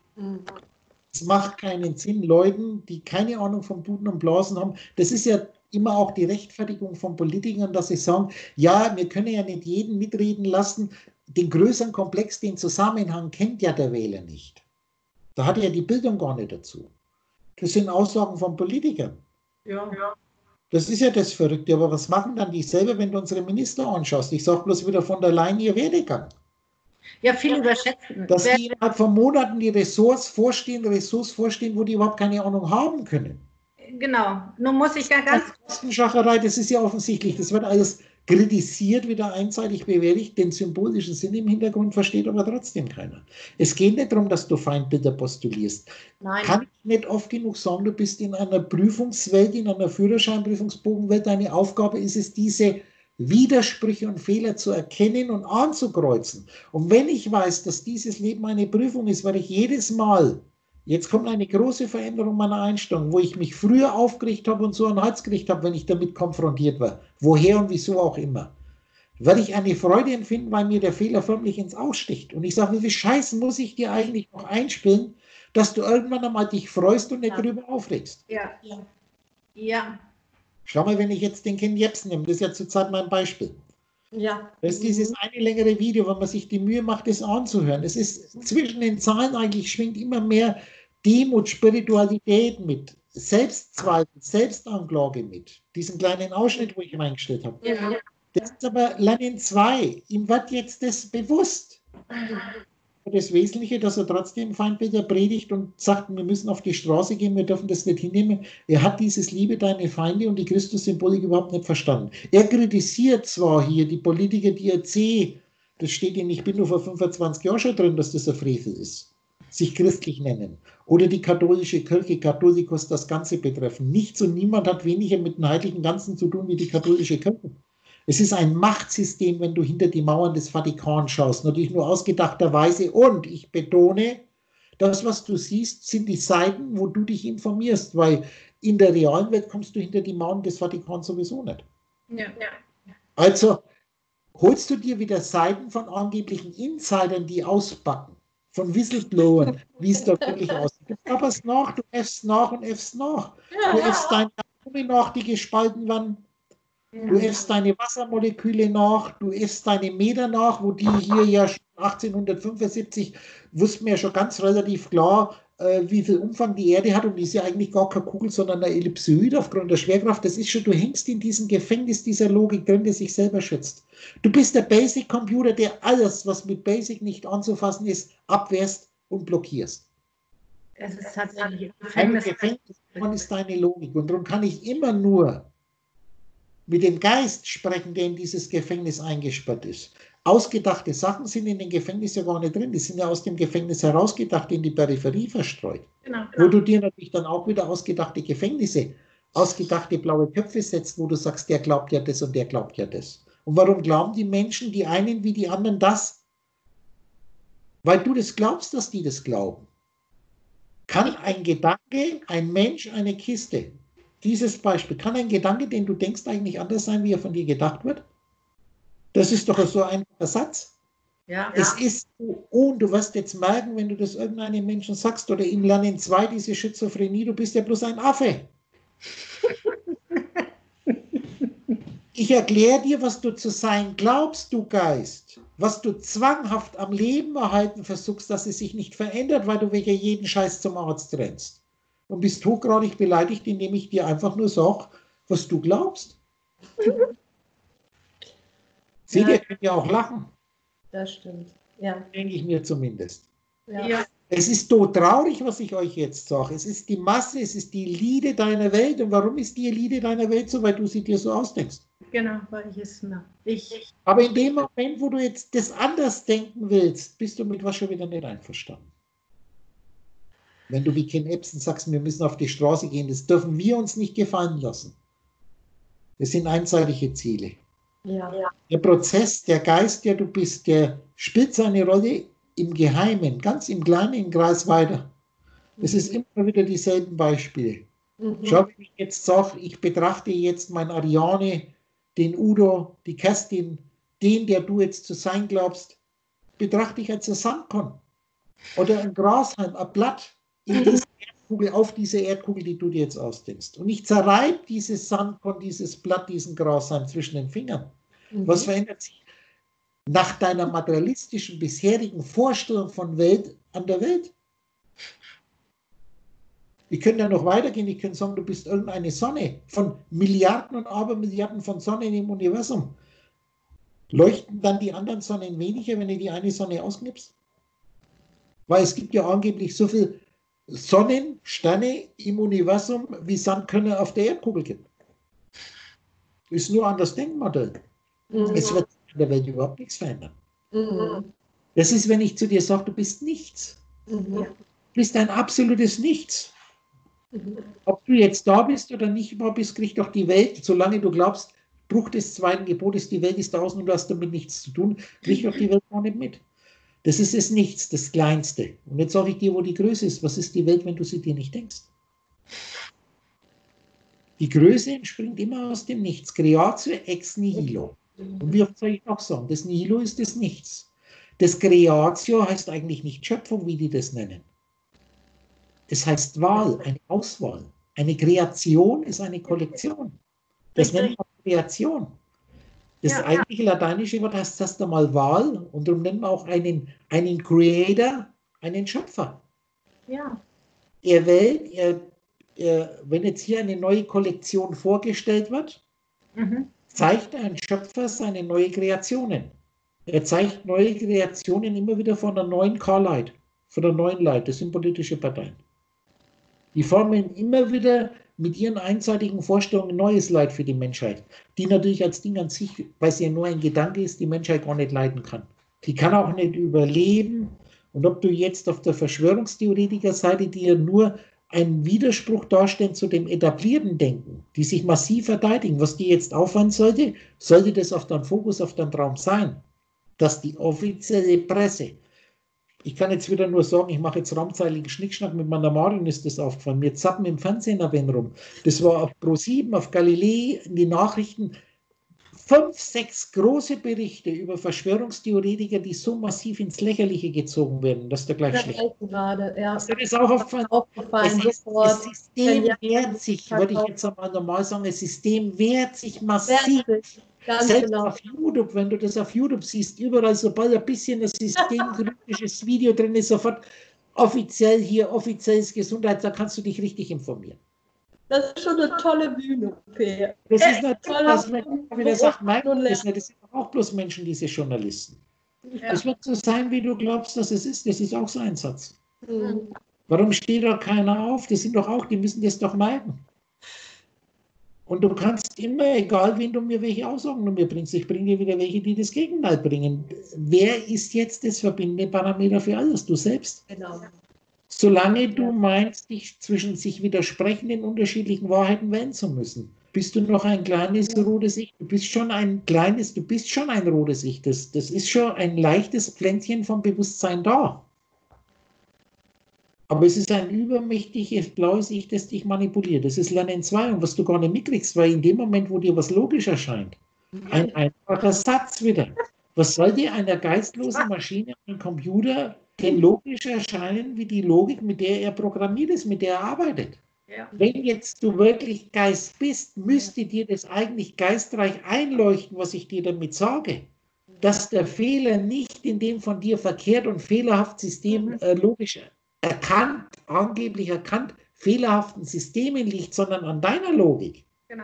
Es macht keinen Sinn, Leuten, die keine Ahnung vom Tuten und Blasen haben. Das ist ja immer auch die Rechtfertigung von Politikern, dass sie sagen, ja, wir können ja nicht jeden mitreden lassen. Den größeren Komplex, den Zusammenhang kennt ja der Wähler nicht. Da hat er ja die Bildung gar nicht dazu. Das sind Aussagen von Politikern. Ja, ja. Das ist ja das Verrückte. Aber was machen dann die selber, wenn du unsere Minister anschaust? Ich sage bloß wieder von der Leyen ihr Werdegang. Ja, viel überschätzen. Dass die innerhalb von Monaten die Ressorts vorstehen, Ressorts vorstehen, wo die überhaupt keine Ahnung haben können. Genau. Nun muss ich ja ganz... Kostenschacherei, das ist ja offensichtlich. Das wird alles kritisiert, wieder einseitig bewertet. Den symbolischen Sinn im Hintergrund versteht aber trotzdem keiner. Es geht nicht darum, dass du Feindbilder postulierst. Nein. Kann ich nicht oft genug sagen, du bist in einer Prüfungswelt, in einer Führerscheinprüfungsbogenwelt. Deine Aufgabe ist es, diese Widersprüche und Fehler zu erkennen und anzukreuzen. Und wenn ich weiß, dass dieses Leben eine Prüfung ist, werde ich jedes Mal, jetzt kommt eine große Veränderung meiner Einstellung, wo ich mich früher aufgeregt habe und so einen Hals gekriegt habe, wenn ich damit konfrontiert war, woher und wieso auch immer, werde ich eine Freude empfinden, weil mir der Fehler förmlich ins Auge sticht. Und ich sage, wie viel Scheiß muss ich dir eigentlich noch einspielen, dass du irgendwann einmal dich freust und nicht ja. darüber aufregst. Ja, ja. Ja. Schau mal, wenn ich jetzt den Ken Jebsen nehme, das ist ja zurzeit mein Beispiel. Ja. Das ist dieses eine längere Video, wenn man sich die Mühe macht, das anzuhören. Es ist zwischen den Zahlen eigentlich schwingt immer mehr Demut, Spiritualität mit, Selbstzweifel, Selbstanklage mit. Diesen kleinen Ausschnitt, wo ich reingestellt habe. Ja. Das ist aber Lenin zwei. Ihm wird jetzt das bewusst. Das Wesentliche, dass er trotzdem Feindbilder predigt und sagt, wir müssen auf die Straße gehen, wir dürfen das nicht hinnehmen. Er hat dieses Liebe deine Feinde und die Christus-Symbolik überhaupt nicht verstanden. Er kritisiert zwar hier die Politiker, die erzählen, das steht in, ich bin nur vor fünfundzwanzig Jahren schon drin, dass das ein Frevel ist, sich christlich nennen. Oder die katholische Kirche, Katholikos, das Ganze betreffen. Nichts und niemand hat weniger mit dem heiligen Ganzen zu tun wie die katholische Kirche. Es ist ein Machtsystem, wenn du hinter die Mauern des Vatikan schaust. Natürlich nur ausgedachterweise. Und ich betone, das, was du siehst, sind die Seiten, wo du dich informierst. Weil in der realen Welt kommst du hinter die Mauern des Vatikan sowieso nicht. Ja, ja. Also holst du dir wieder Seiten von angeblichen Insidern, die ausbacken. Von Whistleblowern, wie es da wirklich aussieht. Du klapperst nach, du äffst nach und äffst nach. Ja, du ja. äffst deine Atome nach, die gespalten werden. Ja. Du isst deine Wassermoleküle nach, du isst deine Meter nach, wo die hier ja schon achtzehnhundertfünfundsiebzig wussten wir ja schon ganz relativ klar, äh, wie viel Umfang die Erde hat, und die ist ja eigentlich gar keine Kugel, sondern eine Ellipsoid aufgrund der Schwerkraft. Das ist schon, du hängst in diesem Gefängnis dieser Logik drin, der sich selber schützt. Du bist der Basic-Computer, der alles, was mit Basic nicht anzufassen ist, abwehrst und blockierst. Es ist tatsächlich Ein Gefängnis ist deine Logik, und darum kann ich immer nur mit dem Geist sprechen, der in dieses Gefängnis eingesperrt ist. Ausgedachte Sachen sind in den Gefängnissen ja gar nicht drin. Die sind ja aus dem Gefängnis herausgedacht, in die Peripherie verstreut. Genau, Wo du dir natürlich dann auch wieder ausgedachte Gefängnisse, ausgedachte blaue Köpfe setzt, wo du sagst, der glaubt ja das und der glaubt ja das. Und warum glauben die Menschen, die einen wie die anderen, das? Weil du das glaubst, dass die das glauben. Kann ein Gedanke, ein Mensch, eine Kiste, dieses Beispiel, kann ein Gedanke, den du denkst, eigentlich anders sein, wie er von dir gedacht wird? Das ist doch so ein Satz. Ja, Es ja. ist so, oh, und du wirst jetzt merken, wenn du das irgendeinem Menschen sagst oder ihm Lernen zwei, diese Schizophrenie, du bist ja bloß ein Affe. Ich erkläre dir, was du zu sein glaubst, du Geist. Was du zwanghaft am Leben erhalten versuchst, dass es sich nicht verändert, weil du wegen jeden Scheiß zum Arzt rennst. Und bist hochgradig beleidigt, indem ich dir einfach nur sage, was du glaubst. Seht Ja. ihr, könnt ja auch lachen. Das stimmt. Ja. Denke ich mir zumindest. Ja. Ja. Es ist todtraurig, was ich euch jetzt sage. Es ist die Masse, es ist die Elite deiner Welt. Und warum ist die Elite deiner Welt so? Weil du sie dir so ausdenkst. Genau, weil ich es na, ich. Aber in dem Moment, wo du jetzt das anders denken willst, bist du mit was schon wieder nicht einverstanden. Wenn du wie Ken Ebsen sagst, wir müssen auf die Straße gehen, das dürfen wir uns nicht gefallen lassen. Das sind einseitige Ziele. Ja. Der Prozess, der Geist, der du bist, der spielt seine Rolle im Geheimen, ganz im kleinen Kreis weiter. Es ist immer wieder dieselben Beispiele. Mhm. Schau, wenn ich jetzt sage, ich betrachte jetzt mein Ariane, den Udo, die Kerstin, den, der du jetzt zu sein glaubst, betrachte ich als ein Sandkorn oder ein Grashalm, ein Blatt in dieser Erdkugel, auf dieser Erdkugel, die du dir jetzt ausdenkst. Und ich zerreibe dieses Sandkorn, dieses Blatt, diesen Grashalm zwischen den Fingern. Mhm. Was verändert sich nach deiner materialistischen bisherigen Vorstellung von Welt an der Welt? Wir können ja noch weitergehen, ich kann sagen, du bist irgendeine Sonne von Milliarden und Abermilliarden von Sonnen im Universum. Leuchten dann die anderen Sonnen weniger, wenn du die eine Sonne ausknipst? Weil es gibt ja angeblich so viele Sonnen, Sterne im Universum, wie Sandkörner auf der Erdkugel gibt. Ist nur an das Denkmodell. Mhm. Es wird in der Welt überhaupt nichts verändern. Mhm. Das ist, wenn ich zu dir sage, du bist nichts. Mhm. Du bist ein absolutes Nichts. Mhm. Ob du jetzt da bist oder nicht da bist, kriegt doch die Welt, solange du glaubst, Bruch des zweiten Gebotes, die Welt ist draußen und du hast damit nichts zu tun, kriegt doch die Welt gar nicht mit. Das ist das Nichts, das Kleinste. Und jetzt sage ich dir, wo die Größe ist. Was ist die Welt, wenn du sie dir nicht denkst? Die Größe entspringt immer aus dem Nichts. Creatio ex nihilo. Und wie oft soll ich noch sagen? Das Nihilo ist das Nichts. Das Creatio heißt eigentlich nicht Schöpfung, wie die das nennen. Es heißt Wahl, eine Auswahl. Eine Kreation ist eine Kollektion. Das nennt man Kreation. Das Ja, eigentliche lateinische Wort heißt erst einmal Wahl, und darum nennt man auch einen, einen Creator, einen Schöpfer. Ja. Er wählt, er, er, wenn jetzt hier eine neue Kollektion vorgestellt wird, Mhm. zeigt ein Schöpfer seine neue Kreationen. Er zeigt neue Kreationen immer wieder von der neuen K-Light, von der neuen Light, das sind politische Parteien. Die formen immer wieder mit ihren einseitigen Vorstellungen neues Leid für die Menschheit, die natürlich als Ding an sich, weil sie ja nur ein Gedanke ist, die Menschheit gar nicht leiden kann. Die kann auch nicht überleben. Und ob du jetzt auf der Verschwörungstheoretiker-Seite, die ja nur einen Widerspruch darstellen zu dem etablierten Denken, die sich massiv verteidigen, was die jetzt aufwand sollte, sollte das auf deinen Fokus, auf deinen Traum sein, dass die offizielle Presse, ich kann jetzt wieder nur sagen, ich mache jetzt raumzeiligen Schnickschnack, mit meiner Marion ist das aufgefallen, mir zappen im Fernsehen ein wenig rum. Das war auf Pro sieben, auf Galilei, in den Nachrichten, fünf, sechs große Berichte über Verschwörungstheoretiker, die so massiv ins Lächerliche gezogen werden, dass der gleich Das schlecht weiß ich gerade, ja. ist. Das ist auch aufgefallen. aufgefallen. Es ist, das System Ja, wehrt sich, würde ich jetzt einmal normal sagen, das System wehrt sich massiv. wehrt sich. Ganz Selbst genau. auf YouTube, wenn du das auf YouTube siehst, überall, sobald ein bisschen ein systemkritisches Video drin ist, sofort offiziell hier, offizielles Gesundheit, da kannst du dich richtig informieren. Das ist schon eine tolle Bühne, Peer. Das ist natürlich, Tolle was man wieder sagt, mein Bühne. das sind auch bloß Menschen, diese Journalisten. Ja. Es wird so sein, wie du glaubst, dass es ist. Das ist auch so ein Satz. Mhm. Warum steht da keiner auf? Das sind doch auch, die müssen das doch meiden. Und du kannst immer, egal wen du mir, welche Aussagen du mir bringst, ich bringe dir wieder welche, die das Gegenteil bringen. Wer ist jetzt das verbindende Parameter für alles? Du selbst. Genau. Solange du meinst, dich zwischen sich widersprechenden unterschiedlichen Wahrheiten wählen zu müssen, bist du noch ein kleines rotes Ich. Du bist schon ein kleines, du bist schon ein rotes Ich. Das, das ist schon ein leichtes Pflänzchen vom Bewusstsein da. Aber es ist ein übermächtiges blaues Ich, das dich manipuliert. Das ist Lernen zwei. Und was du gar nicht mitkriegst, weil in dem Moment, wo dir was logisch erscheint, ein einfacher Satz wieder. Was soll dir einer geistlosen Maschine, einem Computer, denn logisch erscheinen wie die Logik, mit der er programmiert ist, mit der er arbeitet? Ja. Wenn jetzt du wirklich Geist bist, müsste dir das eigentlich geistreich einleuchten, was ich dir damit sage. Dass der Fehler nicht in dem von dir verkehrt und fehlerhaft System äh, logisch erkannt, angeblich erkannt, fehlerhaften Systemen liegt, sondern an deiner Logik. Genau.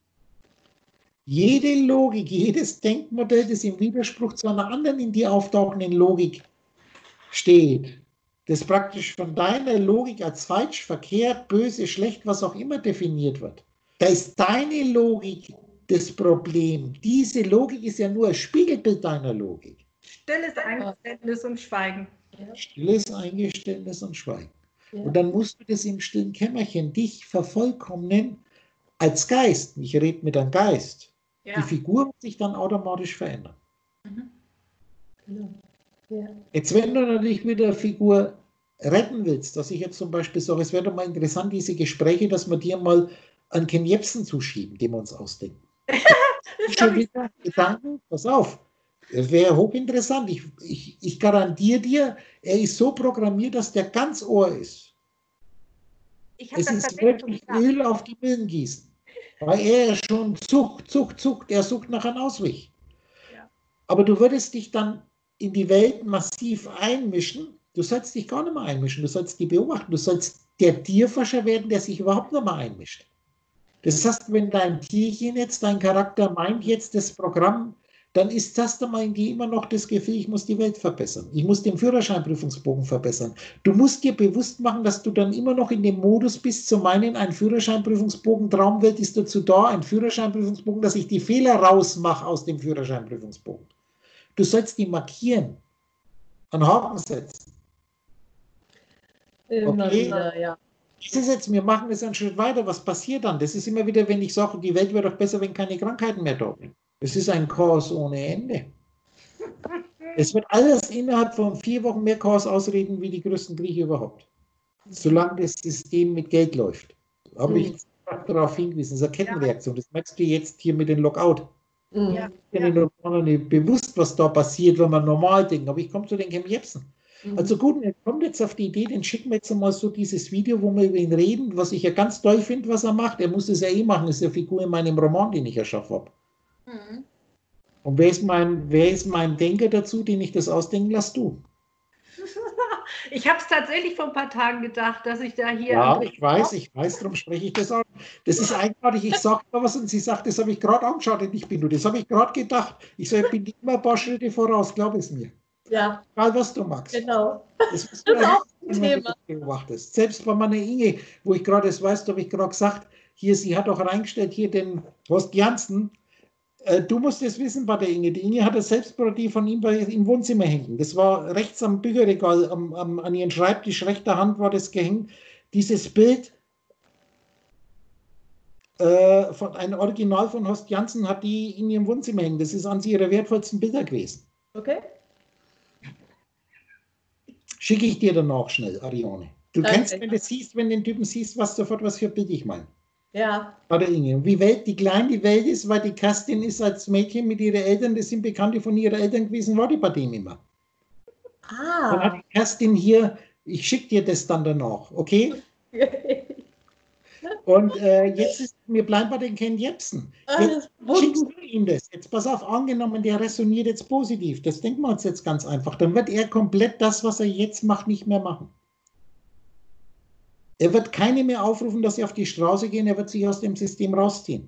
Jede Logik, jedes Denkmodell, das im Widerspruch zu einer anderen in dir auftauchenden Logik steht, das praktisch von deiner Logik als falsch, verkehrt, böse, schlecht, was auch immer definiert wird. Da ist deine Logik das Problem. Diese Logik ist ja nur ein Spiegelbild deiner Logik. Stilles Eingeständnis und Schweigen. Stilles Eingeständnis und Schweigen. Ja. Und dann musst du das im stillen Kämmerchen, dich vervollkommnen als Geist. Ich rede mit einem Geist. Ja. Die Figur wird sich dann automatisch verändern. Mhm. Genau. Ja. Jetzt, wenn du natürlich wieder eine Figur retten willst, dass ich jetzt zum Beispiel sage, es wäre doch mal interessant, diese Gespräche, dass wir dir mal einen Ken Jebsen zuschieben, den wir uns ausdenken. Schon wieder Gedanken, pass auf, das wäre hochinteressant. Ich, ich, ich garantiere dir, er ist so programmiert, dass der ganz Ohr ist. Ich habe Es das ist tatsächlich wirklich schon gesagt. Öl auf die Mühlen gießen. Weil er schon zuckt, zuckt, zuckt, er sucht nach einem Ausweg. Ja. Aber du würdest dich dann in die Welt massiv einmischen. Du sollst dich gar nicht mehr einmischen, du sollst die beobachten. Du sollst der Tierforscher werden, der sich überhaupt nicht mehr einmischt. Das heißt, wenn dein Tierchen jetzt, dein Charakter meint jetzt das Programm, dann ist das dann mal in dir immer noch das Gefühl, ich muss die Welt verbessern. Ich muss den Führerscheinprüfungsbogen verbessern. Du musst dir bewusst machen, dass du dann immer noch in dem Modus bist, zu meinen, ein Führerscheinprüfungsbogen, Traumwelt ist dazu da, ein Führerscheinprüfungsbogen, dass ich die Fehler rausmache aus dem Führerscheinprüfungsbogen. Du sollst die markieren, einen Haken setzen. Immer Okay. wieder, ja. Das ist jetzt, wir machen das einen Schritt weiter. Was passiert dann? Das ist immer wieder, wenn ich sage, die Welt wäre doch besser, wenn keine Krankheiten mehr da sind. Es ist ein Chaos ohne Ende. Es wird alles innerhalb von vier Wochen mehr Chaos ausreden, wie die größten Kriege überhaupt. Solange das System mit Geld läuft. Habe ich darauf hingewiesen. Das ist eine Kettenreaktion. Das merkst du jetzt hier mit dem Lockout. Mhm. Ja. Ich bin mir noch nicht bewusst, was da passiert, wenn man normal denkt. Aber ich komme zu den Ken Jebsen. Mhm. Also gut, er kommt jetzt auf die Idee, den schicken wir jetzt mal so dieses Video, wo wir über ihn reden, was ich ja ganz toll finde, was er macht. Er muss es ja eh machen, das ist eine Figur in meinem Roman, den ich erschaffen habe. Mhm. Und wer ist, mein, wer ist mein Denker dazu, den ich das ausdenken lasse? Du. Ich habe es tatsächlich vor ein paar Tagen gedacht, dass ich da hier. Ja, ich weiß, ich weiß, darum spreche ich das an. Das ist eigenartig, ich sage mal was und sie sagt, das habe ich gerade angeschaut und ich bin du. Das habe ich gerade gedacht. Ich sage, ich bin dir immer ein paar Schritte voraus, glaub es mir. Ja, Egal, was du magst. genau. Das ist, Das ist auch ein wenn du Thema. das beobachtest. Selbst bei meiner Inge, wo ich gerade, das weißt du, habe ich gerade gesagt, hier, sie hat auch reingestellt, hier den Horst Janssen. Äh, du musst es wissen bei der Inge. Die Inge hat das Selbstparodie von ihm bei, im Wohnzimmer hängen. Das war rechts am Bücherregal, am, am, an ihren Schreibtisch, rechter Hand war das gehängt. Dieses Bild, äh, von, ein Original von Horst Janssen hat die in ihrem Wohnzimmer hängen. Das ist eines ihrer wertvollsten Bilder gewesen. Okay. Schicke ich dir danach schnell, Ariane. Du Danke. kennst, wenn du siehst, wenn du den Typen siehst, was sofort was für Bild ich meine. Ja. Oder Inge. Und wie Welt, die klein die Welt ist, weil die Kerstin ist als Mädchen mit ihren Eltern, das sind Bekannte von ihren Eltern gewesen, war die bei dem immer. Dann hat Ah. die Kerstin hier, ich schicke dir das dann danach, okay? Und äh, jetzt ist, wir bleiben bei den Ken Jebsen. Jetzt Alles schickst wunderbar. du ihm das. Jetzt pass auf, angenommen, der resoniert jetzt positiv. Das denken wir uns jetzt ganz einfach. Dann wird er komplett das, was er jetzt macht, nicht mehr machen. Er wird keine mehr aufrufen, dass sie auf die Straße gehen. Er wird sich aus dem System rausziehen.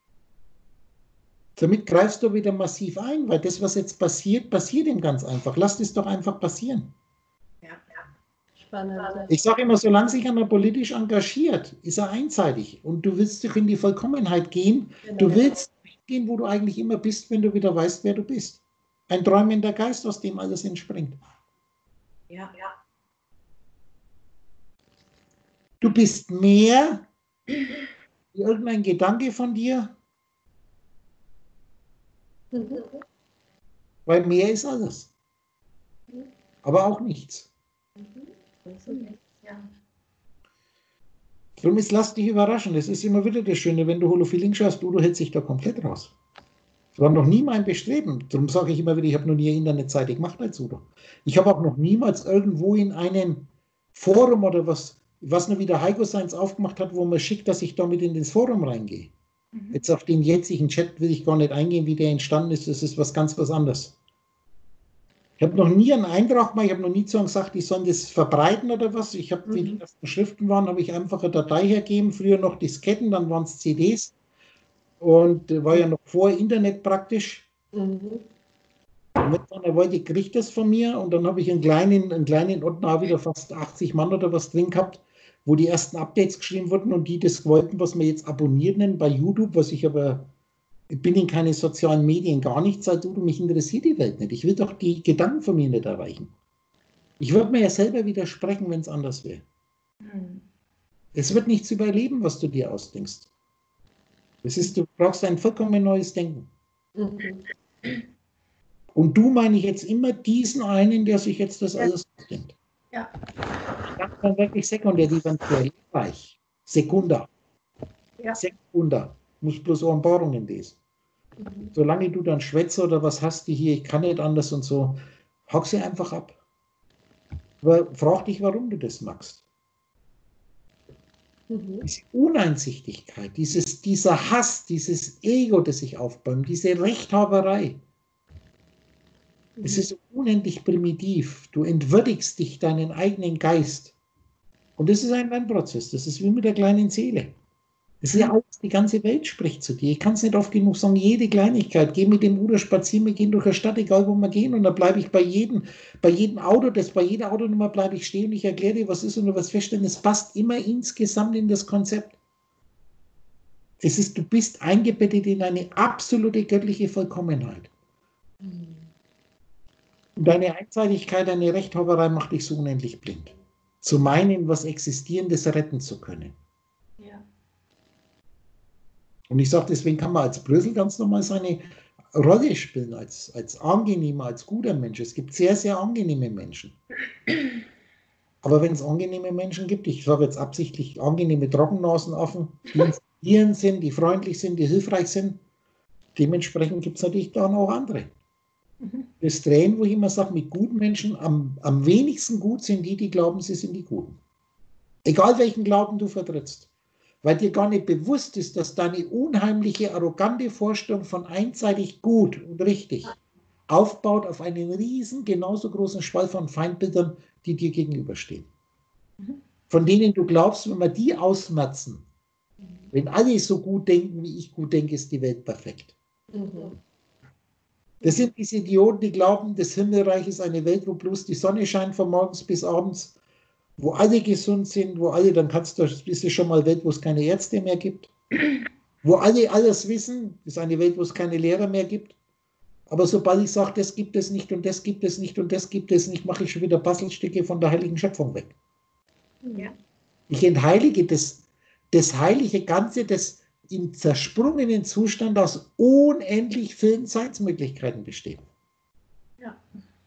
Damit greifst du wieder massiv ein, weil das, was jetzt passiert, passiert ihm ganz einfach. Lass es doch einfach passieren. Ja, ja. Spannend. Ich sage immer, solange sich einer politisch engagiert, ist er einseitig. Und du willst dich in die Vollkommenheit gehen. Genau. Du willst gehen, wo du eigentlich immer bist, wenn du wieder weißt, wer du bist. Ein träumender Geist, aus dem alles entspringt. Ja, ja. Du bist mehr wie irgendein Gedanke von dir, Mhm. weil mehr ist alles. Aber auch nichts. Ja. Darum ist, lass dich überraschen. Das ist immer wieder das Schöne, wenn du Holofeeling schaust, Udo hält sich da komplett raus. Das war noch nie mein Bestreben. Darum sage ich immer wieder, ich habe noch nie eine Internetseite gemacht als Udo. Ich habe auch noch niemals irgendwo in einem Forum oder was, was nur wieder Heiko Seins aufgemacht hat, wo man schickt, dass ich damit in das Forum reingehe. Mhm. Jetzt auf den jetzigen Chat will ich gar nicht eingehen, wie der entstanden ist. Das ist was ganz was anderes. Ich habe noch nie einen Eintrag gemacht, ich habe noch nie zu gesagt, ich soll das verbreiten oder was. Ich habe, wie die ersten Schriften waren, habe ich einfach eine Datei hergegeben. Früher noch Disketten, dann waren es C Ds. Und äh, war ja noch vor Internet praktisch. Mhm. Und wenn einer wollte, kriegt das von mir. Und dann habe ich einen kleinen, einen kleinen Ordner, wieder fast achtzig Mann oder was drin gehabt, wo die ersten Updates geschrieben wurden und die das wollten, was wir jetzt abonniert nennen bei YouTube, was ich aber, ich bin in keine sozialen Medien, gar nichts, als du, mich interessiert die Welt nicht. Ich will doch die Gedanken von mir nicht erreichen. Ich würde mir ja selber widersprechen, wenn es anders wäre. Mhm. Es wird nichts überleben, was du dir ausdenkst. Das ist, du brauchst ein vollkommen neues Denken. Mhm. Und du meine ich jetzt immer diesen einen, der sich jetzt das Ja. alles ausdenkt. Ja. Das ist dann wirklich sekundär, die werden sehr hilfreich. Sekunda. Ja. Sekunda. Muss bloß Offenbarungen lesen. Mhm. Solange du dann Schwätze oder was hast, die hier, ich kann nicht anders und so, hack sie einfach ab. Aber frag dich, warum du das magst. Mhm. Diese Uneinsichtigkeit, dieses, dieser Hass, dieses Ego, das sich aufbäumt, diese Rechthaberei. Es ist unendlich primitiv. Du entwürdigst dich, deinen eigenen Geist. Und das ist ein Lernprozess. Das ist wie mit der kleinen Seele. Das ist ja alles, die ganze Welt spricht zu dir. Ich kann es nicht oft genug sagen, jede Kleinigkeit. Geh mit dem Udo spazieren, wir gehen durch eine Stadt, egal wo wir gehen. Und da bleibe ich bei jedem, bei jedem Auto, das bei jeder Autonummer bleibe ich stehen und ich erkläre dir, was ist und du wirst feststellen, es passt immer insgesamt in das Konzept. Das ist, du bist eingebettet in eine absolute göttliche Vollkommenheit. Und deine Einseitigkeit, deine Rechthaberei macht dich so unendlich blind. Zu meinen, was Existierendes retten zu können. Ja. Und ich sage, deswegen kann man als Brösel ganz normal seine Rolle spielen, als, als angenehmer, als guter Mensch. Es gibt sehr, sehr angenehme Menschen. Aber wenn es angenehme Menschen gibt, ich sage jetzt absichtlich angenehme Trockennasenaffen, die inspirierend sind, die freundlich sind, die hilfreich sind, dementsprechend gibt es natürlich dann auch andere. Mhm. Das Drehen, wo ich immer sage, mit guten Menschen am, am wenigsten gut sind die, die glauben, sie sind die Guten. Egal welchen Glauben du vertrittst. Weil dir gar nicht bewusst ist, dass deine unheimliche, arrogante Vorstellung von einseitig gut und richtig aufbaut auf einen riesen, genauso großen Schwall von Feindbildern, die dir gegenüberstehen. Mhm. Von denen du glaubst, wenn wir die ausmerzen, wenn alle so gut denken, wie ich gut denke, ist die Welt perfekt. Mhm. Das sind diese Idioten, die glauben, das Himmelreich ist eine Welt, wo bloß die Sonne scheint von morgens bis abends, wo alle gesund sind, wo alle, dann kannst du, ist es schon mal eine Welt, wo es keine Ärzte mehr gibt, wo alle alles wissen, ist eine Welt, wo es keine Lehrer mehr gibt. Aber sobald ich sage, das gibt es nicht und das gibt es nicht und das gibt es nicht, mache ich schon wieder Puzzlestücke von der heiligen Schöpfung weg. Ja. Ich entheilige das, das heilige Ganze, das im zersprungenen Zustand aus unendlich vielen Seinsmöglichkeiten besteht. Ja.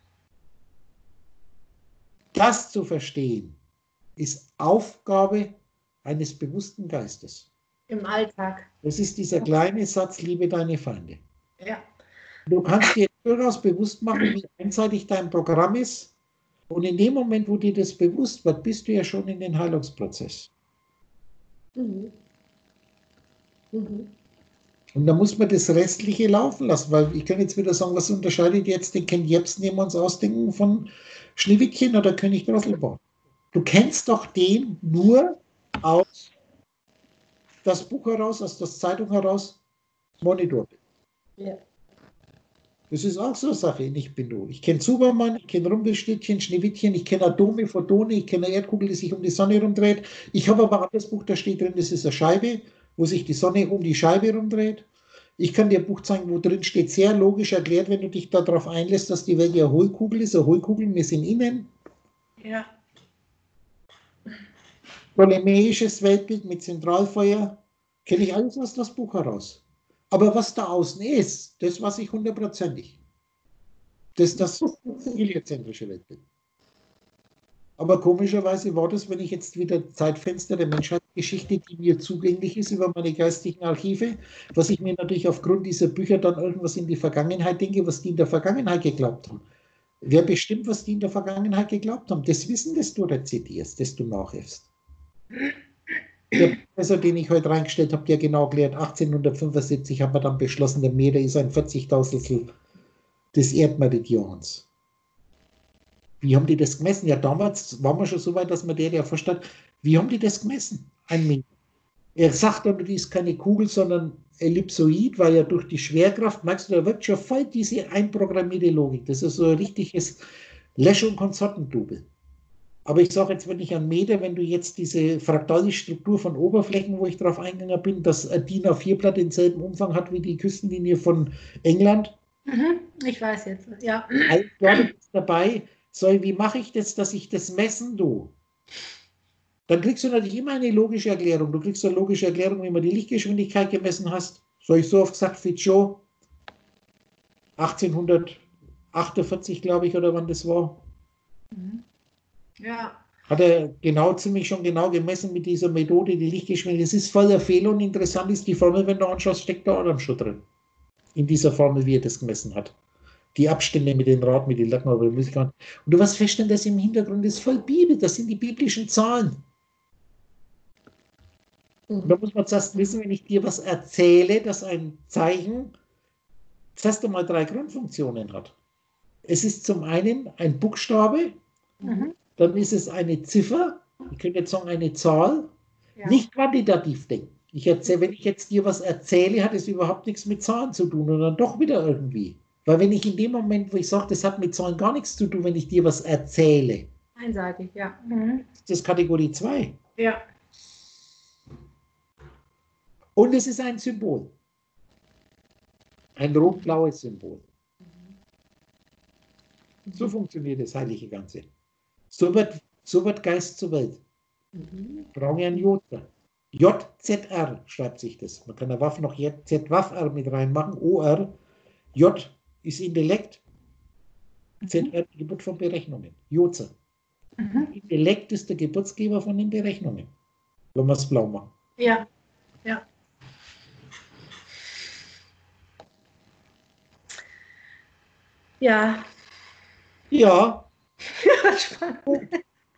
Das zu verstehen, ist Aufgabe eines bewussten Geistes. Im Alltag. Das ist dieser kleine Satz, liebe deine Feinde. Ja. Du kannst dir durchaus bewusst machen, wie einseitig dein Programm ist. Und in dem Moment, wo dir das bewusst wird, bist du ja schon in den Heilungsprozess. Mhm. Mhm. Und da muss man das Restliche laufen lassen, weil ich kann jetzt wieder sagen, was unterscheidet jetzt den Ken Jebsen, den wir uns ausdenken, von Schneewittchen oder König Drosselbaum? Du kennst doch den nur aus das Buch heraus, aus der Zeitung heraus, Monitor. Ja. Das ist auch so eine Sache, ich bin du. Ich kenne Superman, ich kenne Rumpelstilzchen, Schneewittchen, ich kenne Atome, Photone, ich kenne eine Erdkugel, die sich um die Sonne rumdreht. Ich habe aber ein anderes Buch, da steht drin, das ist eine Scheibe, wo sich die Sonne um die Scheibe rumdreht. Ich kann dir ein Buch zeigen, wo drin steht, sehr logisch erklärt, wenn du dich darauf einlässt, dass die Welt ja eine Hohlkugel ist, eine Hohlkugel, wir sind innen. Ja. Ptolemäisches Weltbild mit Zentralfeuer, kenne ich alles aus das Buch heraus. Aber was da außen ist, das weiß ich hundertprozentig. Das ist das heliozentrische Weltbild. Aber komischerweise war das, wenn ich jetzt wieder Zeitfenster der Menschheitsgeschichte, die mir zugänglich ist über meine geistigen Archive, was ich mir natürlich aufgrund dieser Bücher dann irgendwas in die Vergangenheit denke, was die in der Vergangenheit geglaubt haben. Wer bestimmt, was die in der Vergangenheit geglaubt haben? Das Wissen, das du rezitierst, das du nachhilfst. Der Professor, den ich heute reingestellt habe, der genau erklärt, achtzehnhundertfünfundsiebzig hat man dann beschlossen, der Meter ist ein vierzigtausendstel des Erdmeridians. Wie haben die das gemessen? Ja, damals waren wir schon so weit, dass man der, der verstand, wie haben die das gemessen? Ein Meter. Er sagt dann, die ist keine Kugel, sondern Ellipsoid, weil ja durch die Schwerkraft, merkst du, da wirkt schon voll diese einprogrammierte Logik. Das ist so ein richtiges Lesch- und Konsortendubel. Aber ich sage jetzt, wenn ich einen Meter, wenn du jetzt diese fraktale Struktur von Oberflächen, wo ich darauf eingegangen bin, dass ein D I N A vier Blatt denselben Umfang hat wie die Küstenlinie von England. Mhm. Ich weiß jetzt, ja. Alles klar, du bist dabei. So, wie mache ich das, dass ich das messen tue? Dann kriegst du natürlich immer eine logische Erklärung. Du kriegst eine logische Erklärung, wie man die Lichtgeschwindigkeit gemessen hast. So ich so oft gesagt, Fitzgerald, achtzehnhundertachtundvierzig, glaube ich, oder wann das war. Mhm. Ja. Hat er genau, ziemlich schon genau gemessen mit dieser Methode, die Lichtgeschwindigkeit. Das ist voller Fehler und interessant ist, die Formel, wenn du anschaust, steckt da Adam schon drin. In dieser Formel, wie er das gemessen hat. Die Abstände mit den Radmitteln, Lacken oder Musik. Und du wirst feststellen, dass im Hintergrund ist voll Bibel, das sind die biblischen Zahlen. Und da muss man zuerst wissen, wenn ich dir was erzähle, dass ein Zeichen zuerst einmal drei Grundfunktionen hat. Es ist zum einen ein Buchstabe, Mhm. dann ist es eine Ziffer, ich könnte jetzt sagen eine Zahl, Ja. nicht quantitativ denken. Ich erzähl, wenn ich jetzt dir was erzähle, hat es überhaupt nichts mit Zahlen zu tun und dann doch wieder irgendwie. Weil wenn ich in dem Moment, wo ich sage, das hat mit Zahlen gar nichts zu tun, wenn ich dir was erzähle, Einseitig, ja. Mhm. ist das Kategorie zwei. Ja. Und es ist ein Symbol. Ein rot-blaues Symbol. So funktioniert das heilige Ganze. So wird, so wird Geist zur Welt. Mhm. Brauchen wir einen J. J Z R schreibt sich das. Man kann der Waffe noch Z W A F R mit reinmachen. O R. J ist Intellekt. Z R die Geburt von Berechnungen. Jozer. Mhm. Intellekt ist der Geburtsgeber von den Berechnungen. Wenn wir es blau machen. Ja. Ja. Ja. Ja, Ja, spannend.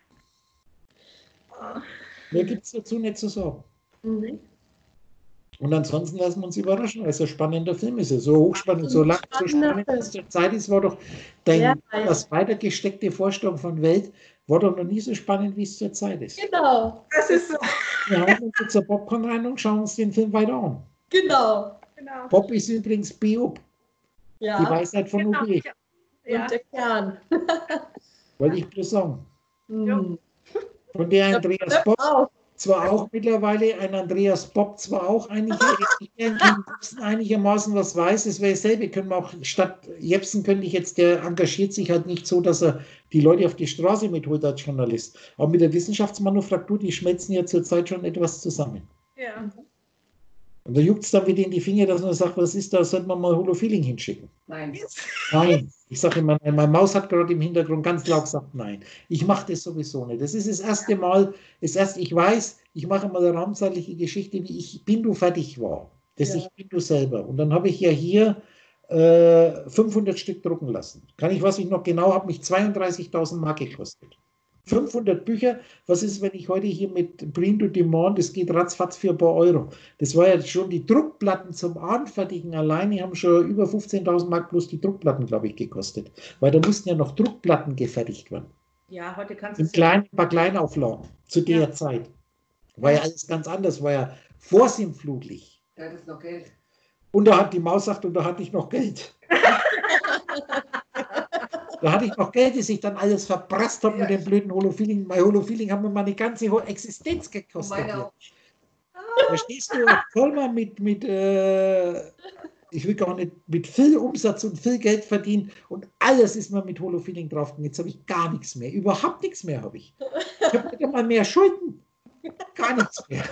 mehr gibt es dazu nicht zu sagen. Mhm. Und ansonsten lassen wir uns überraschen, weil es ein spannender Film ist. So hochspannend, so lang, so spannend wie es zur Zeit ist, war doch dein Ja, ja. das weitergesteckte Vorstellung von Welt, war doch noch nie so spannend, wie es zur Zeit ist. Genau, Das ist so. Wir hauen uns jetzt ein Popcorn rein und schauen uns den Film weiter an. genau. Genau. Bob ist übrigens Biop, die Ja, Weisheit von Genau. U B. Ja. und der Kern. Wollte ich bloß sagen. Mhm. Von der Andreas Bob Auch. zwar auch mittlerweile, ein Andreas Bob zwar auch einigermaßen, einigermaßen was weiß, es wäre dasselbe, können wir auch, statt Jepsen könnte ich jetzt, der engagiert sich halt nicht so, dass er die Leute auf die Straße mitholt als Journalist. Aber mit der Wissenschaftsmanufaktur, die schmelzen ja zurzeit schon etwas zusammen. Ja. Und da juckt es dann wieder in die Finger, dass man sagt, was ist da, sollte man mal Holofeeling hinschicken? Nein. Nein. Ich sage immer, meine Maus hat gerade im Hintergrund ganz laut gesagt, nein. Ich mache das sowieso nicht. Das ist das erste Mal, das erste, ich weiß, ich mache mal eine raumzeitliche Geschichte, wie ich bin du fertig war. Das Ja. ich bin du selber. Und dann habe ich ja hier äh, fünfhundert Stück drucken lassen. Kann ich, was ich noch genau habe, mich zweiunddreißigtausend Mark gekostet. fünfhundert Bücher, was ist, wenn ich heute hier mit Print to Demand, das geht ratzfatz für ein paar Euro. Das war ja schon die Druckplatten zum Anfertigen alleine, haben schon über fünfzehntausend Mark plus die Druckplatten, glaube ich, gekostet. Weil da mussten ja noch Druckplatten gefertigt werden. Ja, heute kannst du In es ja. kleinen, ein paar Kleinauflagen zu der Ja. Zeit. War ja alles ganz anders, war ja vorsinnflutlich. Da ist noch Geld. Und da hat die Maus gesagt, und da hatte ich noch Geld. Da hatte ich noch Geld, das ich dann alles verprasst habe Ja. mit dem blöden Holofeeling. Mein Holofeeling hat mir meine ganze Ho- Existenz Und gekostet. meine hier. auch. Verstehst du? Voll mal mit, mit äh, ich will gar nicht, mit viel Umsatz und viel Geld verdienen und alles ist mir mit Holofeeling draufgegangen. Jetzt habe ich gar nichts mehr. Überhaupt nichts mehr habe ich. Ich habe nicht einmal mehr Schulden. Gar nichts mehr.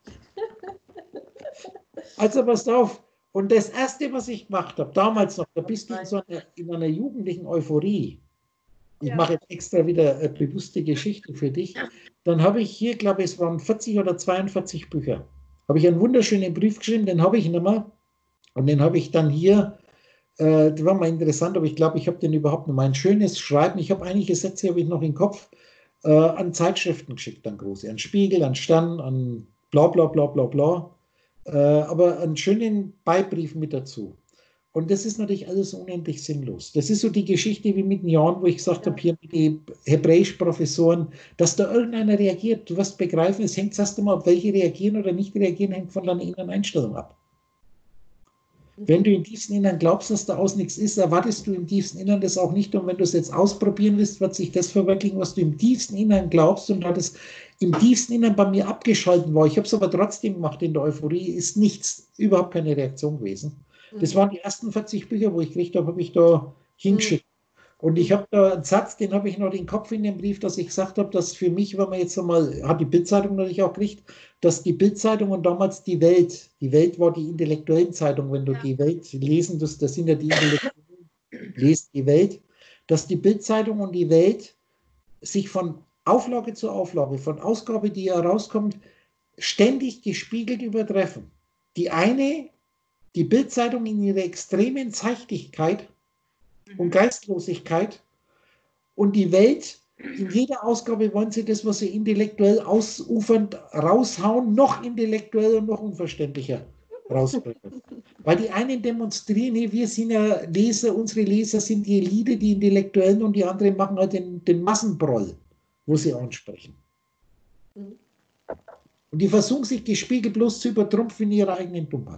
Also passt auf. Und das Erste, was ich gemacht habe, damals noch, da bist du in, so einer, in einer jugendlichen Euphorie. Ich Ja. mache jetzt extra wieder eine bewusste Geschichte für dich. Dann habe ich hier, glaube ich, es waren vierzig oder zweiundvierzig Bücher. Habe ich einen wunderschönen Brief geschrieben, den habe ich nicht mehr. Und den habe ich dann hier, äh, das war mal interessant, aber ich glaube, ich habe den überhaupt noch mal ein schönes Schreiben. Ich habe einige Sätze, habe ich noch im Kopf, äh, an Zeitschriften geschickt, an große, an Spiegel, an Stern, an bla bla bla bla bla. Äh, aber einen schönen Beibrief mit dazu. Und das ist natürlich alles unendlich sinnlos. Das ist so die Geschichte wie mit den Jahren, wo ich gesagt Ja. habe, hier mit den Hebräisch-Professoren, dass da irgendeiner reagiert. Du wirst begreifen, es hängt erst einmal, ob welche reagieren oder nicht reagieren, hängt von deiner inneren Einstellung ab. Wenn du im tiefsten Innern glaubst, dass da aus nichts ist, erwartest du im tiefsten Innern das auch nicht. Und wenn du es jetzt ausprobieren willst, wird sich das verwirklichen, was du im tiefsten Innern glaubst. Und da das im tiefsten Innern bei mir abgeschalten war, ich habe es aber trotzdem gemacht in der Euphorie, ist nichts, überhaupt keine Reaktion gewesen. Das waren die ersten vierzig Bücher, wo ich gekriegt habe, habe ich da hingeschickt. Und ich habe da einen Satz, den habe ich noch den Kopf in dem Brief, dass ich gesagt habe, dass für mich, wenn man jetzt einmal, hat die Bildzeitung natürlich auch gekriegt, dass die Bildzeitung und damals die Welt, die Welt war die intellektuellen Zeitung, wenn du Ja. die Welt lesen, das, das sind ja die Intellektuellen, lest die Welt, dass die Bildzeitung und die Welt sich von Auflage zu Auflage, von Ausgabe, die herauskommt, ständig gespiegelt übertreffen. Die eine, die Bildzeitung in ihrer extremen Zeichtigkeit und Geistlosigkeit und die Welt, in jeder Ausgabe wollen sie das, was sie intellektuell ausufernd raushauen, noch intellektueller und noch unverständlicher rausbringen. Weil die einen demonstrieren, nee, wir sind ja Leser, unsere Leser sind die Elite, die Intellektuellen und die anderen machen halt den, den Massenproll, wo sie ansprechen. Und die versuchen sich gespiegelt bloß zu übertrumpfen in ihrer eigenen Dummheit.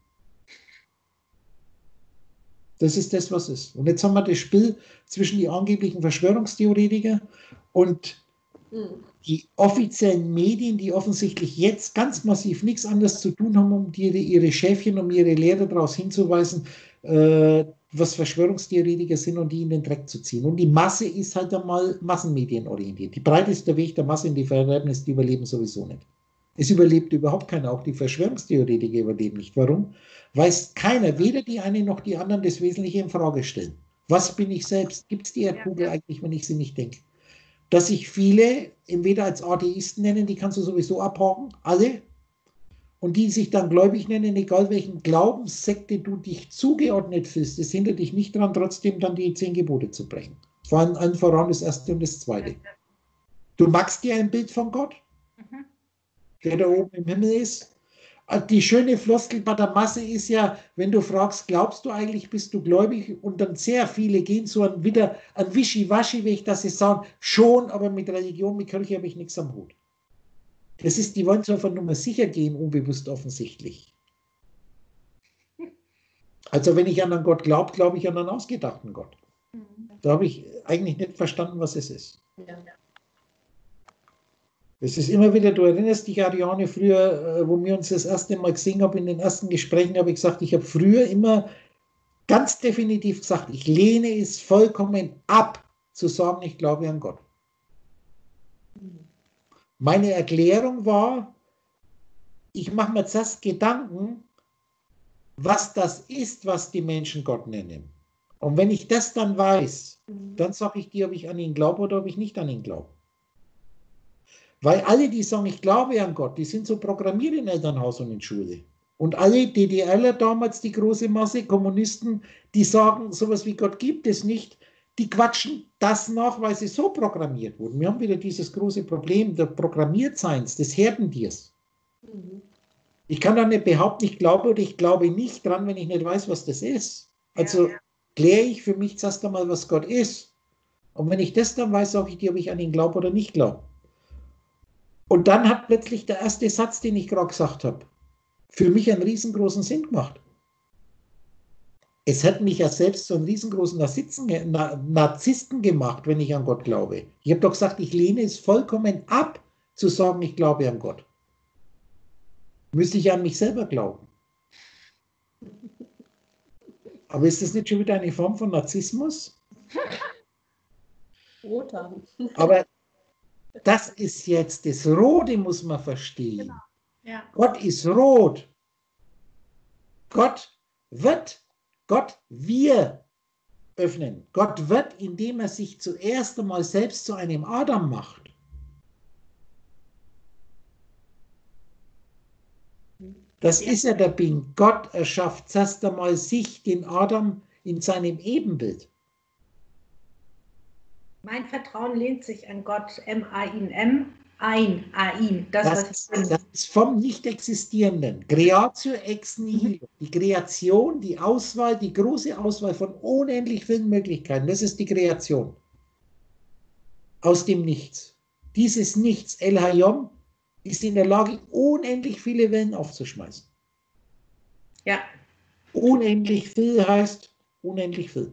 Das ist das, was ist. Und jetzt haben wir das Spiel zwischen die angeblichen Verschwörungstheoretiker und die offiziellen Medien, die offensichtlich jetzt ganz massiv nichts anderes zu tun haben, um die, ihre Schäfchen, um ihre Lehrer daraus hinzuweisen, äh, was Verschwörungstheoretiker sind und die in den Dreck zu ziehen. Und die Masse ist halt einmal massenmedienorientiert. Die breiteste Weg der Masse in die Verderbnis, die überleben sowieso nicht. Es überlebt überhaupt keiner, auch die Verschwörungstheoretiker überleben nicht. Warum? Weil keiner, weder die eine noch die anderen, das Wesentliche in Frage stellen. Was bin ich selbst? Gibt es die Erdkugel eigentlich, wenn ich sie nicht denke? Dass sich viele entweder als Atheisten nennen, die kannst du sowieso abhaken, alle. Und die sich dann gläubig nennen, egal welchen Glaubenssekte du dich zugeordnet fühlst, das hindert dich nicht daran, trotzdem dann die zehn Gebote zu brechen. Vor allem allen voran das erste und das zweite. Du magst dir ein Bild von Gott, Mhm. der da oben im Himmel ist. Die schöne Floskel bei der Masse ist ja, wenn du fragst, glaubst du eigentlich, bist du gläubig? Und dann sehr viele gehen so ein, wieder ein Wischiwaschi-Weg, dass sie sagen, schon, aber mit Religion, mit Kirche habe ich nichts am Hut. Das ist, die wollen so einfach nur mal sicher gehen, unbewusst offensichtlich. Also wenn ich an einen Gott glaube, glaube ich an einen ausgedachten Gott. Da habe ich eigentlich nicht verstanden, was es ist. Ja. Es ist immer wieder, du erinnerst dich, Ariane, früher, wo wir uns das erste Mal gesehen haben, in den ersten Gesprächen habe ich gesagt, ich habe früher immer ganz definitiv gesagt, ich lehne es vollkommen ab, zu sagen, ich glaube an Gott. Meine Erklärung war, ich mache mir zuerst Gedanken, was das ist, was die Menschen Gott nennen. Und wenn ich das dann weiß, dann sage ich dir, ob ich an ihn glaube oder ob ich nicht an ihn glaube. Weil alle, die sagen, ich glaube an Gott, die sind so programmiert in Elternhaus und in Schule. Und alle DDRler damals, die große Masse, Kommunisten, die sagen, sowas wie Gott gibt es nicht, die quatschen das nach, weil sie so programmiert wurden. Wir haben wieder dieses große Problem der Programmiertseins, des Herdentiers. Mhm. Ich kann dann nicht behaupten, ich glaube oder ich glaube nicht dran, wenn ich nicht weiß, was das ist. Also Ja, ja. kläre ich für mich zuerst einmal, was Gott ist. Und wenn ich das dann weiß, sage ich dir, ob ich an ihn glaube oder nicht glaube. Und dann hat plötzlich der erste Satz, den ich gerade gesagt habe, für mich einen riesengroßen Sinn gemacht. Es hat mich ja selbst so einen riesengroßen Narzissten gemacht, wenn ich an Gott glaube. Ich habe doch gesagt, ich lehne es vollkommen ab, zu sagen, ich glaube an Gott. Müsste ich an mich selber glauben. Aber ist das nicht schon wieder eine Form von Narzissmus? Roter. Aber das ist jetzt, das Rote muss man verstehen. Genau. Ja. Gott ist rot. Gott wird, Gott wir öffnen. Gott wird, indem er sich zuerst einmal selbst zu einem Adam macht. Das ist ja der Ding. Gott erschafft zuerst einmal sich, den Adam, in seinem Ebenbild. Mein Vertrauen lehnt sich an Gott, M A I N M, ein, Ain. Das, Das, was ich das ist vom Nicht-Existierenden. Creatio ex nihilo. Die Kreation, die Auswahl, die große Auswahl von unendlich vielen Möglichkeiten. Das ist die Kreation. Aus dem Nichts. Dieses Nichts, El Hayom, ist in der Lage, unendlich viele Wellen aufzuschmeißen. Ja. Unendlich viel heißt unendlich viel.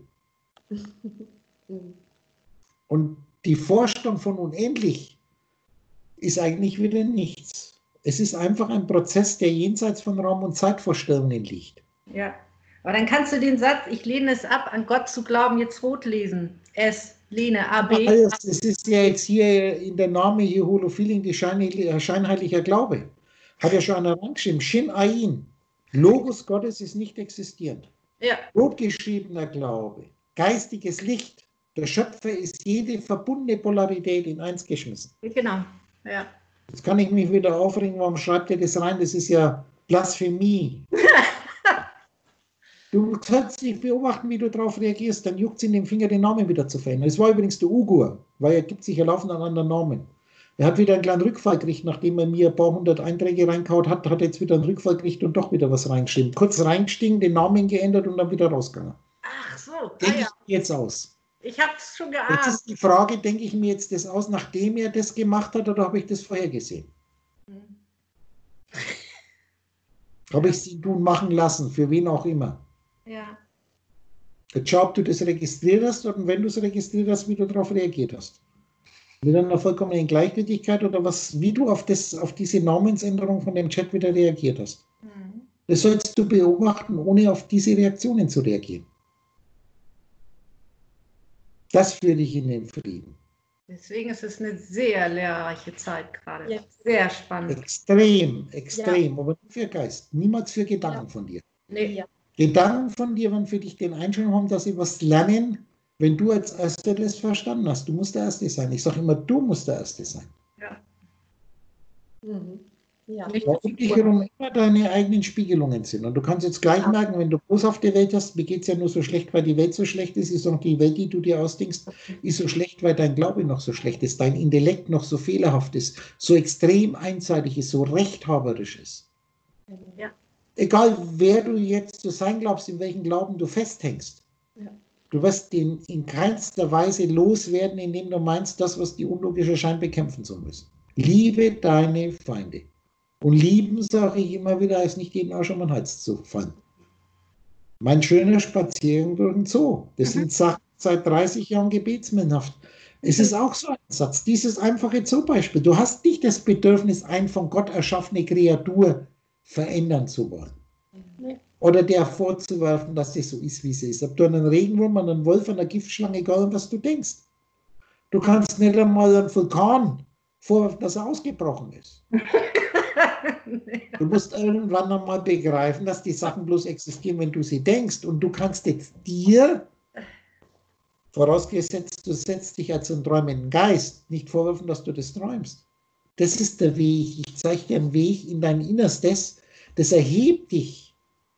Und die Vorstellung von unendlich ist eigentlich wieder nichts. Es ist einfach ein Prozess, der jenseits von Raum- und Zeitvorstellungen liegt. Ja. Aber dann kannst du den Satz, ich lehne es ab, an Gott zu glauben, jetzt rot lesen. S, lehne, A, B. Es ist ja jetzt hier in der Name hier Holophiling, die scheinheilige, scheinheiliger Glaube. Hat ja schon einer reingeschrieben. Shin Ain. Logos Gottes ist nicht existierend. Ja. Rotgeschriebener Glaube. Geistiges Licht. Der Schöpfer ist jede verbundene Polarität in eins geschmissen. Genau. Ja. Jetzt kann ich mich wieder aufregen, warum schreibt ihr das rein? Das ist ja Blasphemie. Du sollst dich beobachten, wie du darauf reagierst, dann juckt es in den Finger, den Namen wieder zu verändern. Es war übrigens der Ugur, weil er gibt sich ja laufend an anderen Namen. Er hat wieder einen kleinen Rückfall gekriegt, nachdem er mir ein paar hundert Einträge reingehauen hat, hat er jetzt wieder einen Rückfall gekriegt und doch wieder was reingeschrieben. Kurz reingestiegen, den Namen geändert und dann wieder rausgegangen. Ach so. Ah, Denke ja. ich mir jetzt aus. Ich habe es schon Jetzt geahnt. ist die Frage, denke ich mir jetzt das aus, nachdem er das gemacht hat, oder habe ich das vorher gesehen? Hm. Habe ich sie tun machen lassen, für wen auch immer. Ja. Jetzt schau, ob du das registriert hast und wenn du es registriert hast, wie du darauf reagiert hast. Mit einer vollkommenen Gleichgültigkeit oder was, wie du auf, das, auf diese Namensänderung von dem Chat wieder reagiert hast. Hm. Das sollst du beobachten, ohne auf diese Reaktionen zu reagieren. Das führt dich in den Frieden. Deswegen ist es eine sehr lehrreiche Zeit gerade. Ja. Sehr spannend. Extrem, extrem, aber nicht für Geist, niemals für Gedanken Ja. von dir. Nee. Ja. Gedanken von dir, wenn für dich den Einstellung haben, dass sie was lernen, wenn du als Erster das verstanden hast. Du musst der Erste sein. Ich sage immer, du musst der Erste sein. Ja. Mhm. Ja. Nicht Weil um dich herum immer deine eigenen Spiegelungen sind. Und du kannst jetzt gleich merken, wenn du boshafte Welt hast, mir geht es ja nur so schlecht, weil die Welt so schlecht ist. Ich sage, die Welt, die du dir ausdenkst, ist so schlecht, weil dein Glaube noch so schlecht ist, dein Intellekt noch so fehlerhaft ist, so extrem einseitig ist, so rechthaberisch ist. Ja. Egal, wer du jetzt zu sein glaubst, in welchem Glauben du festhängst. Ja. Du wirst den in keinster Weise loswerden, indem du meinst, das, was die unlogische scheint, bekämpfen zu müssen. Liebe deine Feinde. Und lieben, sage ich immer wieder, heißt nicht jeden Arsch um den Hals zu fallen. Mein schöner Spaziergang durch den Zoo. Das Mhm. sind Sachen seit dreißig Jahren gebetsmännerhaft. Es ist auch so ein Satz. Dieses einfache Zoobeispiel. Du hast nicht das Bedürfnis, ein von Gott erschaffene Kreatur verändern zu wollen. Nee. Oder der vorzuwerfen, dass sie so ist, wie sie ist. Ob du einen Regenwurm, einen Wolf, eine Giftschlange, egal was du denkst. Du kannst nicht einmal einen Vulkan vorwerfen, dass er ausgebrochen ist. Du musst irgendwann nochmal begreifen, dass die Sachen bloß existieren, wenn du sie denkst. Und du kannst jetzt dir, vorausgesetzt, du setzt dich als einen träumenden Geist, nicht vorwerfen, dass du das träumst. Das ist der Weg. Ich zeige dir einen Weg in dein Innerstes. Das erhebt dich.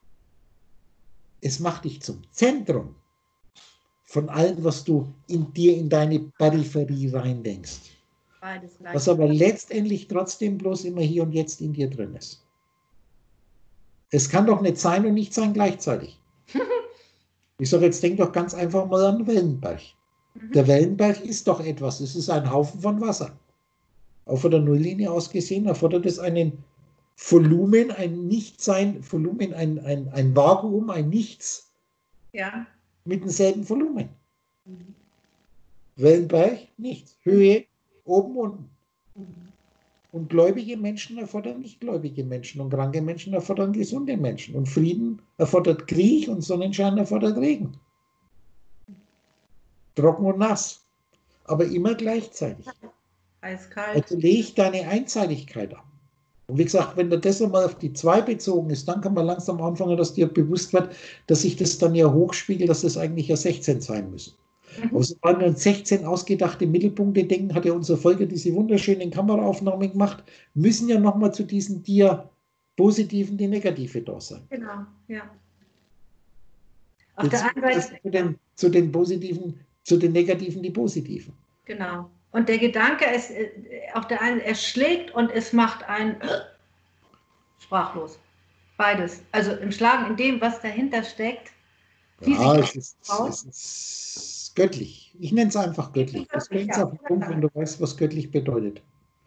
Es macht dich zum Zentrum von allem, was du in dir, in deine Peripherie reindenkst. Beides gleich. Was aber letztendlich trotzdem bloß immer hier und jetzt in dir drin ist. Es kann doch nicht sein und nicht sein gleichzeitig. Ich sage, jetzt denk doch ganz einfach mal an den Wellenberg. Mhm. Der Wellenberg ist doch etwas, es ist ein Haufen von Wasser. Auch von der Nulllinie aus gesehen erfordert es einen Volumen, ein Nichtsein, Volumen, ein, ein, ein Vakuum, ein Nichts Ja. mit demselben Volumen. Mhm. Wellenberg, nichts. Höhe, oben, unten. Mhm. Und gläubige Menschen erfordern nicht gläubige Menschen und kranke Menschen erfordern gesunde Menschen. Und Frieden erfordert Krieg und Sonnenschein erfordert Regen. Trocken und nass. Aber immer gleichzeitig. Eiskalt. Also leg deine Einseitigkeit ab. Und wie gesagt, wenn das einmal auf die zwei bezogen ist, dann kann man langsam anfangen, dass dir bewusst wird, dass sich das dann ja hochspiegelt, dass es eigentlich ja sechzehn sein müssen. Mhm. Aber sobald wir an sechzehn ausgedachte Mittelpunkte denken, hat ja unser Volker diese wunderschönen Kameraaufnahmen gemacht, müssen ja nochmal zu diesen Dia positiven die negative da sein. Genau, ja. Auf der einen Seite, zu, den, zu den positiven, zu den negativen die positiven. genau. Und der Gedanke ist, äh, auf der einen, er schlägt und es macht einen sprachlos. Beides. Also im Schlagen, in dem, was dahinter steckt. Ja, es ist, es ist göttlich. Ich nenne es einfach göttlich. Das bringt es auf den Punkt, wenn du weißt, was göttlich bedeutet.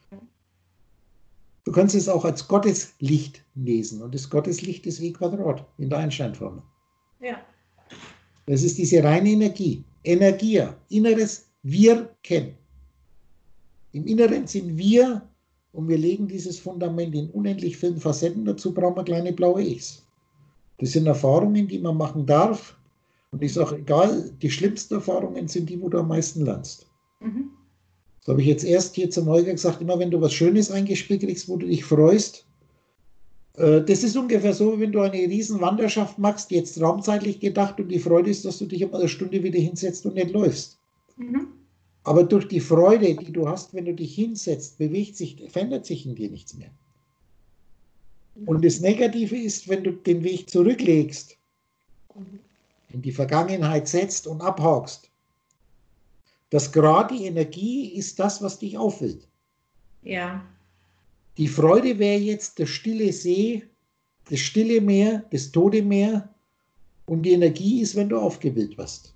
Du kannst es auch als Gotteslicht lesen. Und das Gotteslicht ist E Quadrat in der Einstein-Formel. Ja. Das ist diese reine Energie. Energia, inneres Wirken. Im Inneren sind wir und wir legen dieses Fundament in unendlich vielen Facetten. Dazu brauchen wir kleine blaue Ichs. Das sind Erfahrungen, die man machen darf. Und ich sage, egal, die schlimmsten Erfahrungen sind die, wo du am meisten lernst. Mhm. Das habe ich jetzt erst hier zum Holger gesagt, immer wenn du was Schönes eingespielt kriegst, wo du dich freust. Äh, das ist ungefähr so, wie wenn du eine riesen Wanderschaft machst, jetzt raumzeitlich gedacht, und die Freude ist, dass du dich immer eine Stunde wieder hinsetzt und nicht läufst. Mhm. Aber durch die Freude, die du hast, wenn du dich hinsetzt, bewegt sich, verändert sich in dir nichts mehr. Und das Negative ist, wenn du den Weg zurücklegst, in die Vergangenheit setzt und abhakst. Das gerade die Energie ist das, was dich aufwillt. Ja. Die Freude wäre jetzt der stille See, das stille Meer, das tote Meer, und die Energie ist, wenn du aufgewillt wirst.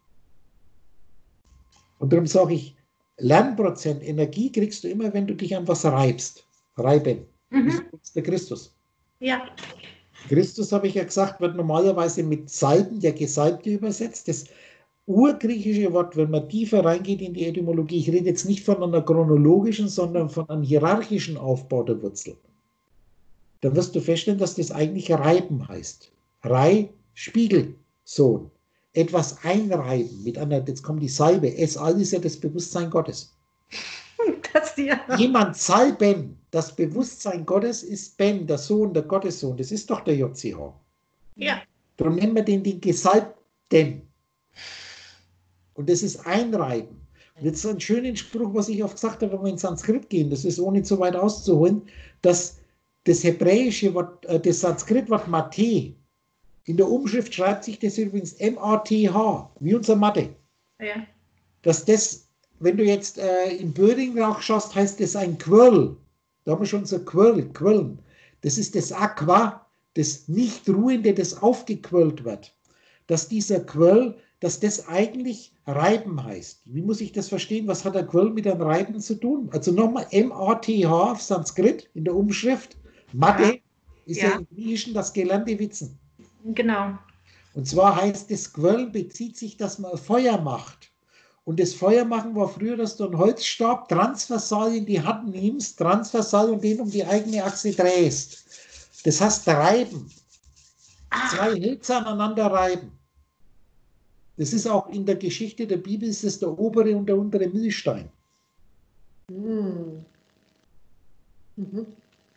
Und darum sage ich, Lernprozent Energie kriegst du immer, wenn du dich an was reibst. Reiben. Mhm. Das ist der Christus. Ja. Christus, habe ich ja gesagt, wird normalerweise mit Salben, der Gesalbte, übersetzt. Das urgriechische Wort, wenn man tiefer reingeht in die Etymologie, ich rede jetzt nicht von einer chronologischen, sondern von einem hierarchischen Aufbau der Wurzel, dann wirst du feststellen, dass das eigentlich Reiben heißt. Rei, Spiegel, Sohn. Etwas einreiben mit einer, jetzt kommt die Salbe, es all ist ja das Bewusstsein Gottes. Das dir. Jemand salben, das Bewusstsein Gottes ist Ben, der Sohn, der Gottessohn, das ist doch der J C H. Ja. Darum nennen wir den den Gesalbten. Und das ist Einreiben. Und jetzt ein schöner Spruch, was ich oft gesagt habe, wenn wir in Sanskrit gehen, das ist ohne zu weit auszuholen, dass das hebräische Wort, äh, das Sanskritwort Mate, in der Umschrift schreibt sich das übrigens M A T H, wie unser Mathe. Ja. Dass das, wenn du jetzt äh, in Böhringrauch schaust, heißt das ein Quirl. Da haben wir schon so Quirl, Quirlen. Das ist das Aqua, das Nicht-Ruhende, das aufgequirlt wird. Dass dieser Quirl, dass das eigentlich Reiben heißt. Wie muss ich das verstehen? Was hat der Quirl mit einem Reiben zu tun? Also nochmal M A T H auf Sanskrit in der Umschrift. Mathe Ja. ist ja. Ja. im Griechischen das gelernte Witzen. Genau. Und zwar heißt das Quirl bezieht sich, dass man Feuer macht. Und das Feuer machen war früher, dass du einen Holzstab transversal in die Hand nimmst, transversal und den um die eigene Achse drehst. Das heißt reiben. Zwei Hölzer aneinander reiben. Das ist auch in der Geschichte der Bibel, ist es der obere und der untere Milchstein. Mhm. Mhm.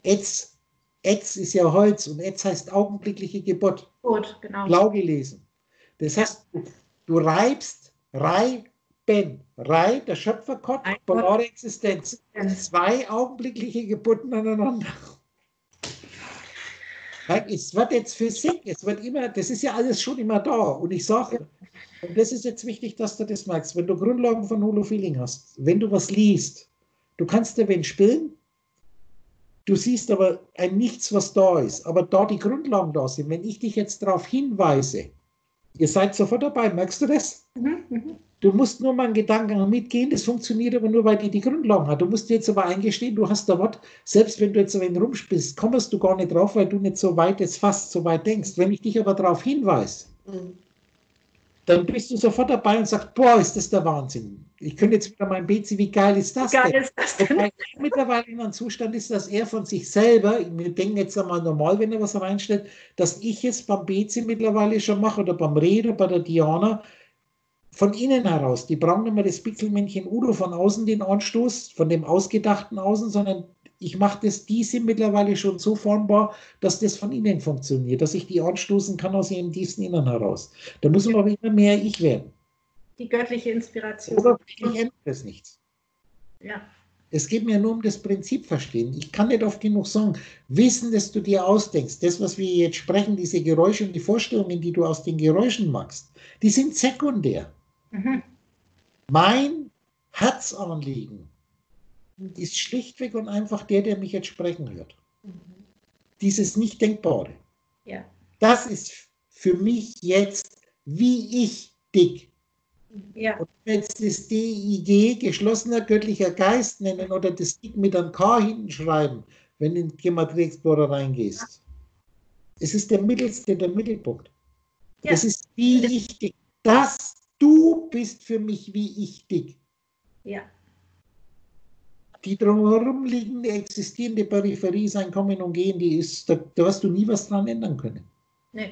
Etz, Etz ist ja Holz und Etz heißt augenblickliche Geburt. Gut, genau. Blau gelesen. Das heißt, du, du reibst, reiben, rei, der Schöpfergott, polare Existenz. Zwei augenblickliche Geburten aneinander. Es wird jetzt Physik, es wird immer, das ist ja alles schon immer da. Und ich sage, und das ist jetzt wichtig, dass du das merkst, wenn du Grundlagen von Holo-Feeling hast, wenn du was liest, du kannst dir wen spielen, du siehst aber ein Nichts, was da ist, aber da die Grundlagen da sind, wenn ich dich jetzt darauf hinweise, ihr seid sofort dabei, merkst du das? Mhm, mhm. Du musst nur mal einen Gedanken mitgehen, das funktioniert aber nur, weil die die Grundlagen hat. Du musst dir jetzt aber eingestehen, du hast da was, selbst wenn du jetzt ein wenig rumspielst, kommst du gar nicht drauf, weil du nicht so weit jetzt fast so weit denkst. Wenn ich dich aber darauf hinweise, Mhm. dann bist du sofort dabei und sagst, boah, ist das der Wahnsinn. Ich könnte jetzt wieder mein B C, wie geil ist das Wie geil denn? ist das denn? Wobei er mittlerweile in einem Zustand ist, dass er von sich selber, wir denken jetzt einmal normal, wenn er was reinstellt, dass ich es beim B C mittlerweile schon mache oder beim Reh oder bei der Diana, von innen heraus. Die brauchen nicht mehr das Pixelmännchen Udo von außen den Anstoß, von dem ausgedachten Außen, sondern ich mache das, die sind mittlerweile schon so formbar, dass das von innen funktioniert, dass ich die anstoßen kann aus ihrem tiefsten Innern heraus. Da muss man aber immer mehr ich werden. Die göttliche Inspiration. Oder ich ändere das nichts. Ja. Es geht mir nur um das Prinzip verstehen. Ich kann nicht oft genug sagen, Wissen, das du dir ausdenkst, das, was wir jetzt sprechen, diese Geräusche und die Vorstellungen, die du aus den Geräuschen machst, die sind sekundär. Mhm. Mein Herzanliegen ist schlichtweg und einfach der, der mich jetzt sprechen hört. Mhm. Dieses Nicht-Denkbare. Ja. Das ist für mich jetzt, wie ich dick. Ja. Und wenn jetzt das D I G, geschlossener göttlicher Geist nennen oder das Dick mit einem K hinten schreiben, wenn du in den Gematria Explorer reingehst. Es ist der mittelste, der Mittelpunkt. Ja. Es ist wie ich dick. Das, du bist für mich wie ich dick. Ja. Die drumherum liegende, existierende Peripherie, sein Kommen und Gehen, die ist, da, da hast du nie was dran ändern können. Nee.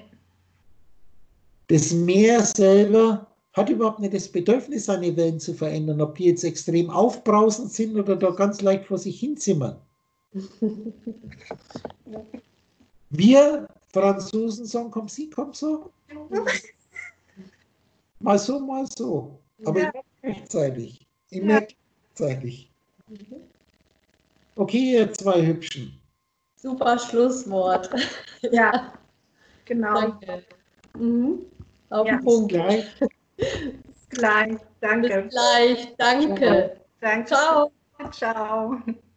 Das Meer selber hat überhaupt nicht das Bedürfnis, seine Wellen zu verändern, ob die jetzt extrem aufbrausend sind oder da ganz leicht vor sich hinzimmern. Wir Franzosen sagen, komm sie, komm so. Mal so, mal so. Aber Ja. immer gleichzeitig. Ja. Immer gleichzeitig. Okay, ihr zwei Hübschen. Super Schlusswort. Ja. Genau. Danke. Mhm. Auf Ja. den Punkt. Gleich. Gleich. Danke. Bis gleich. Danke. Danke. Ciao. Ciao.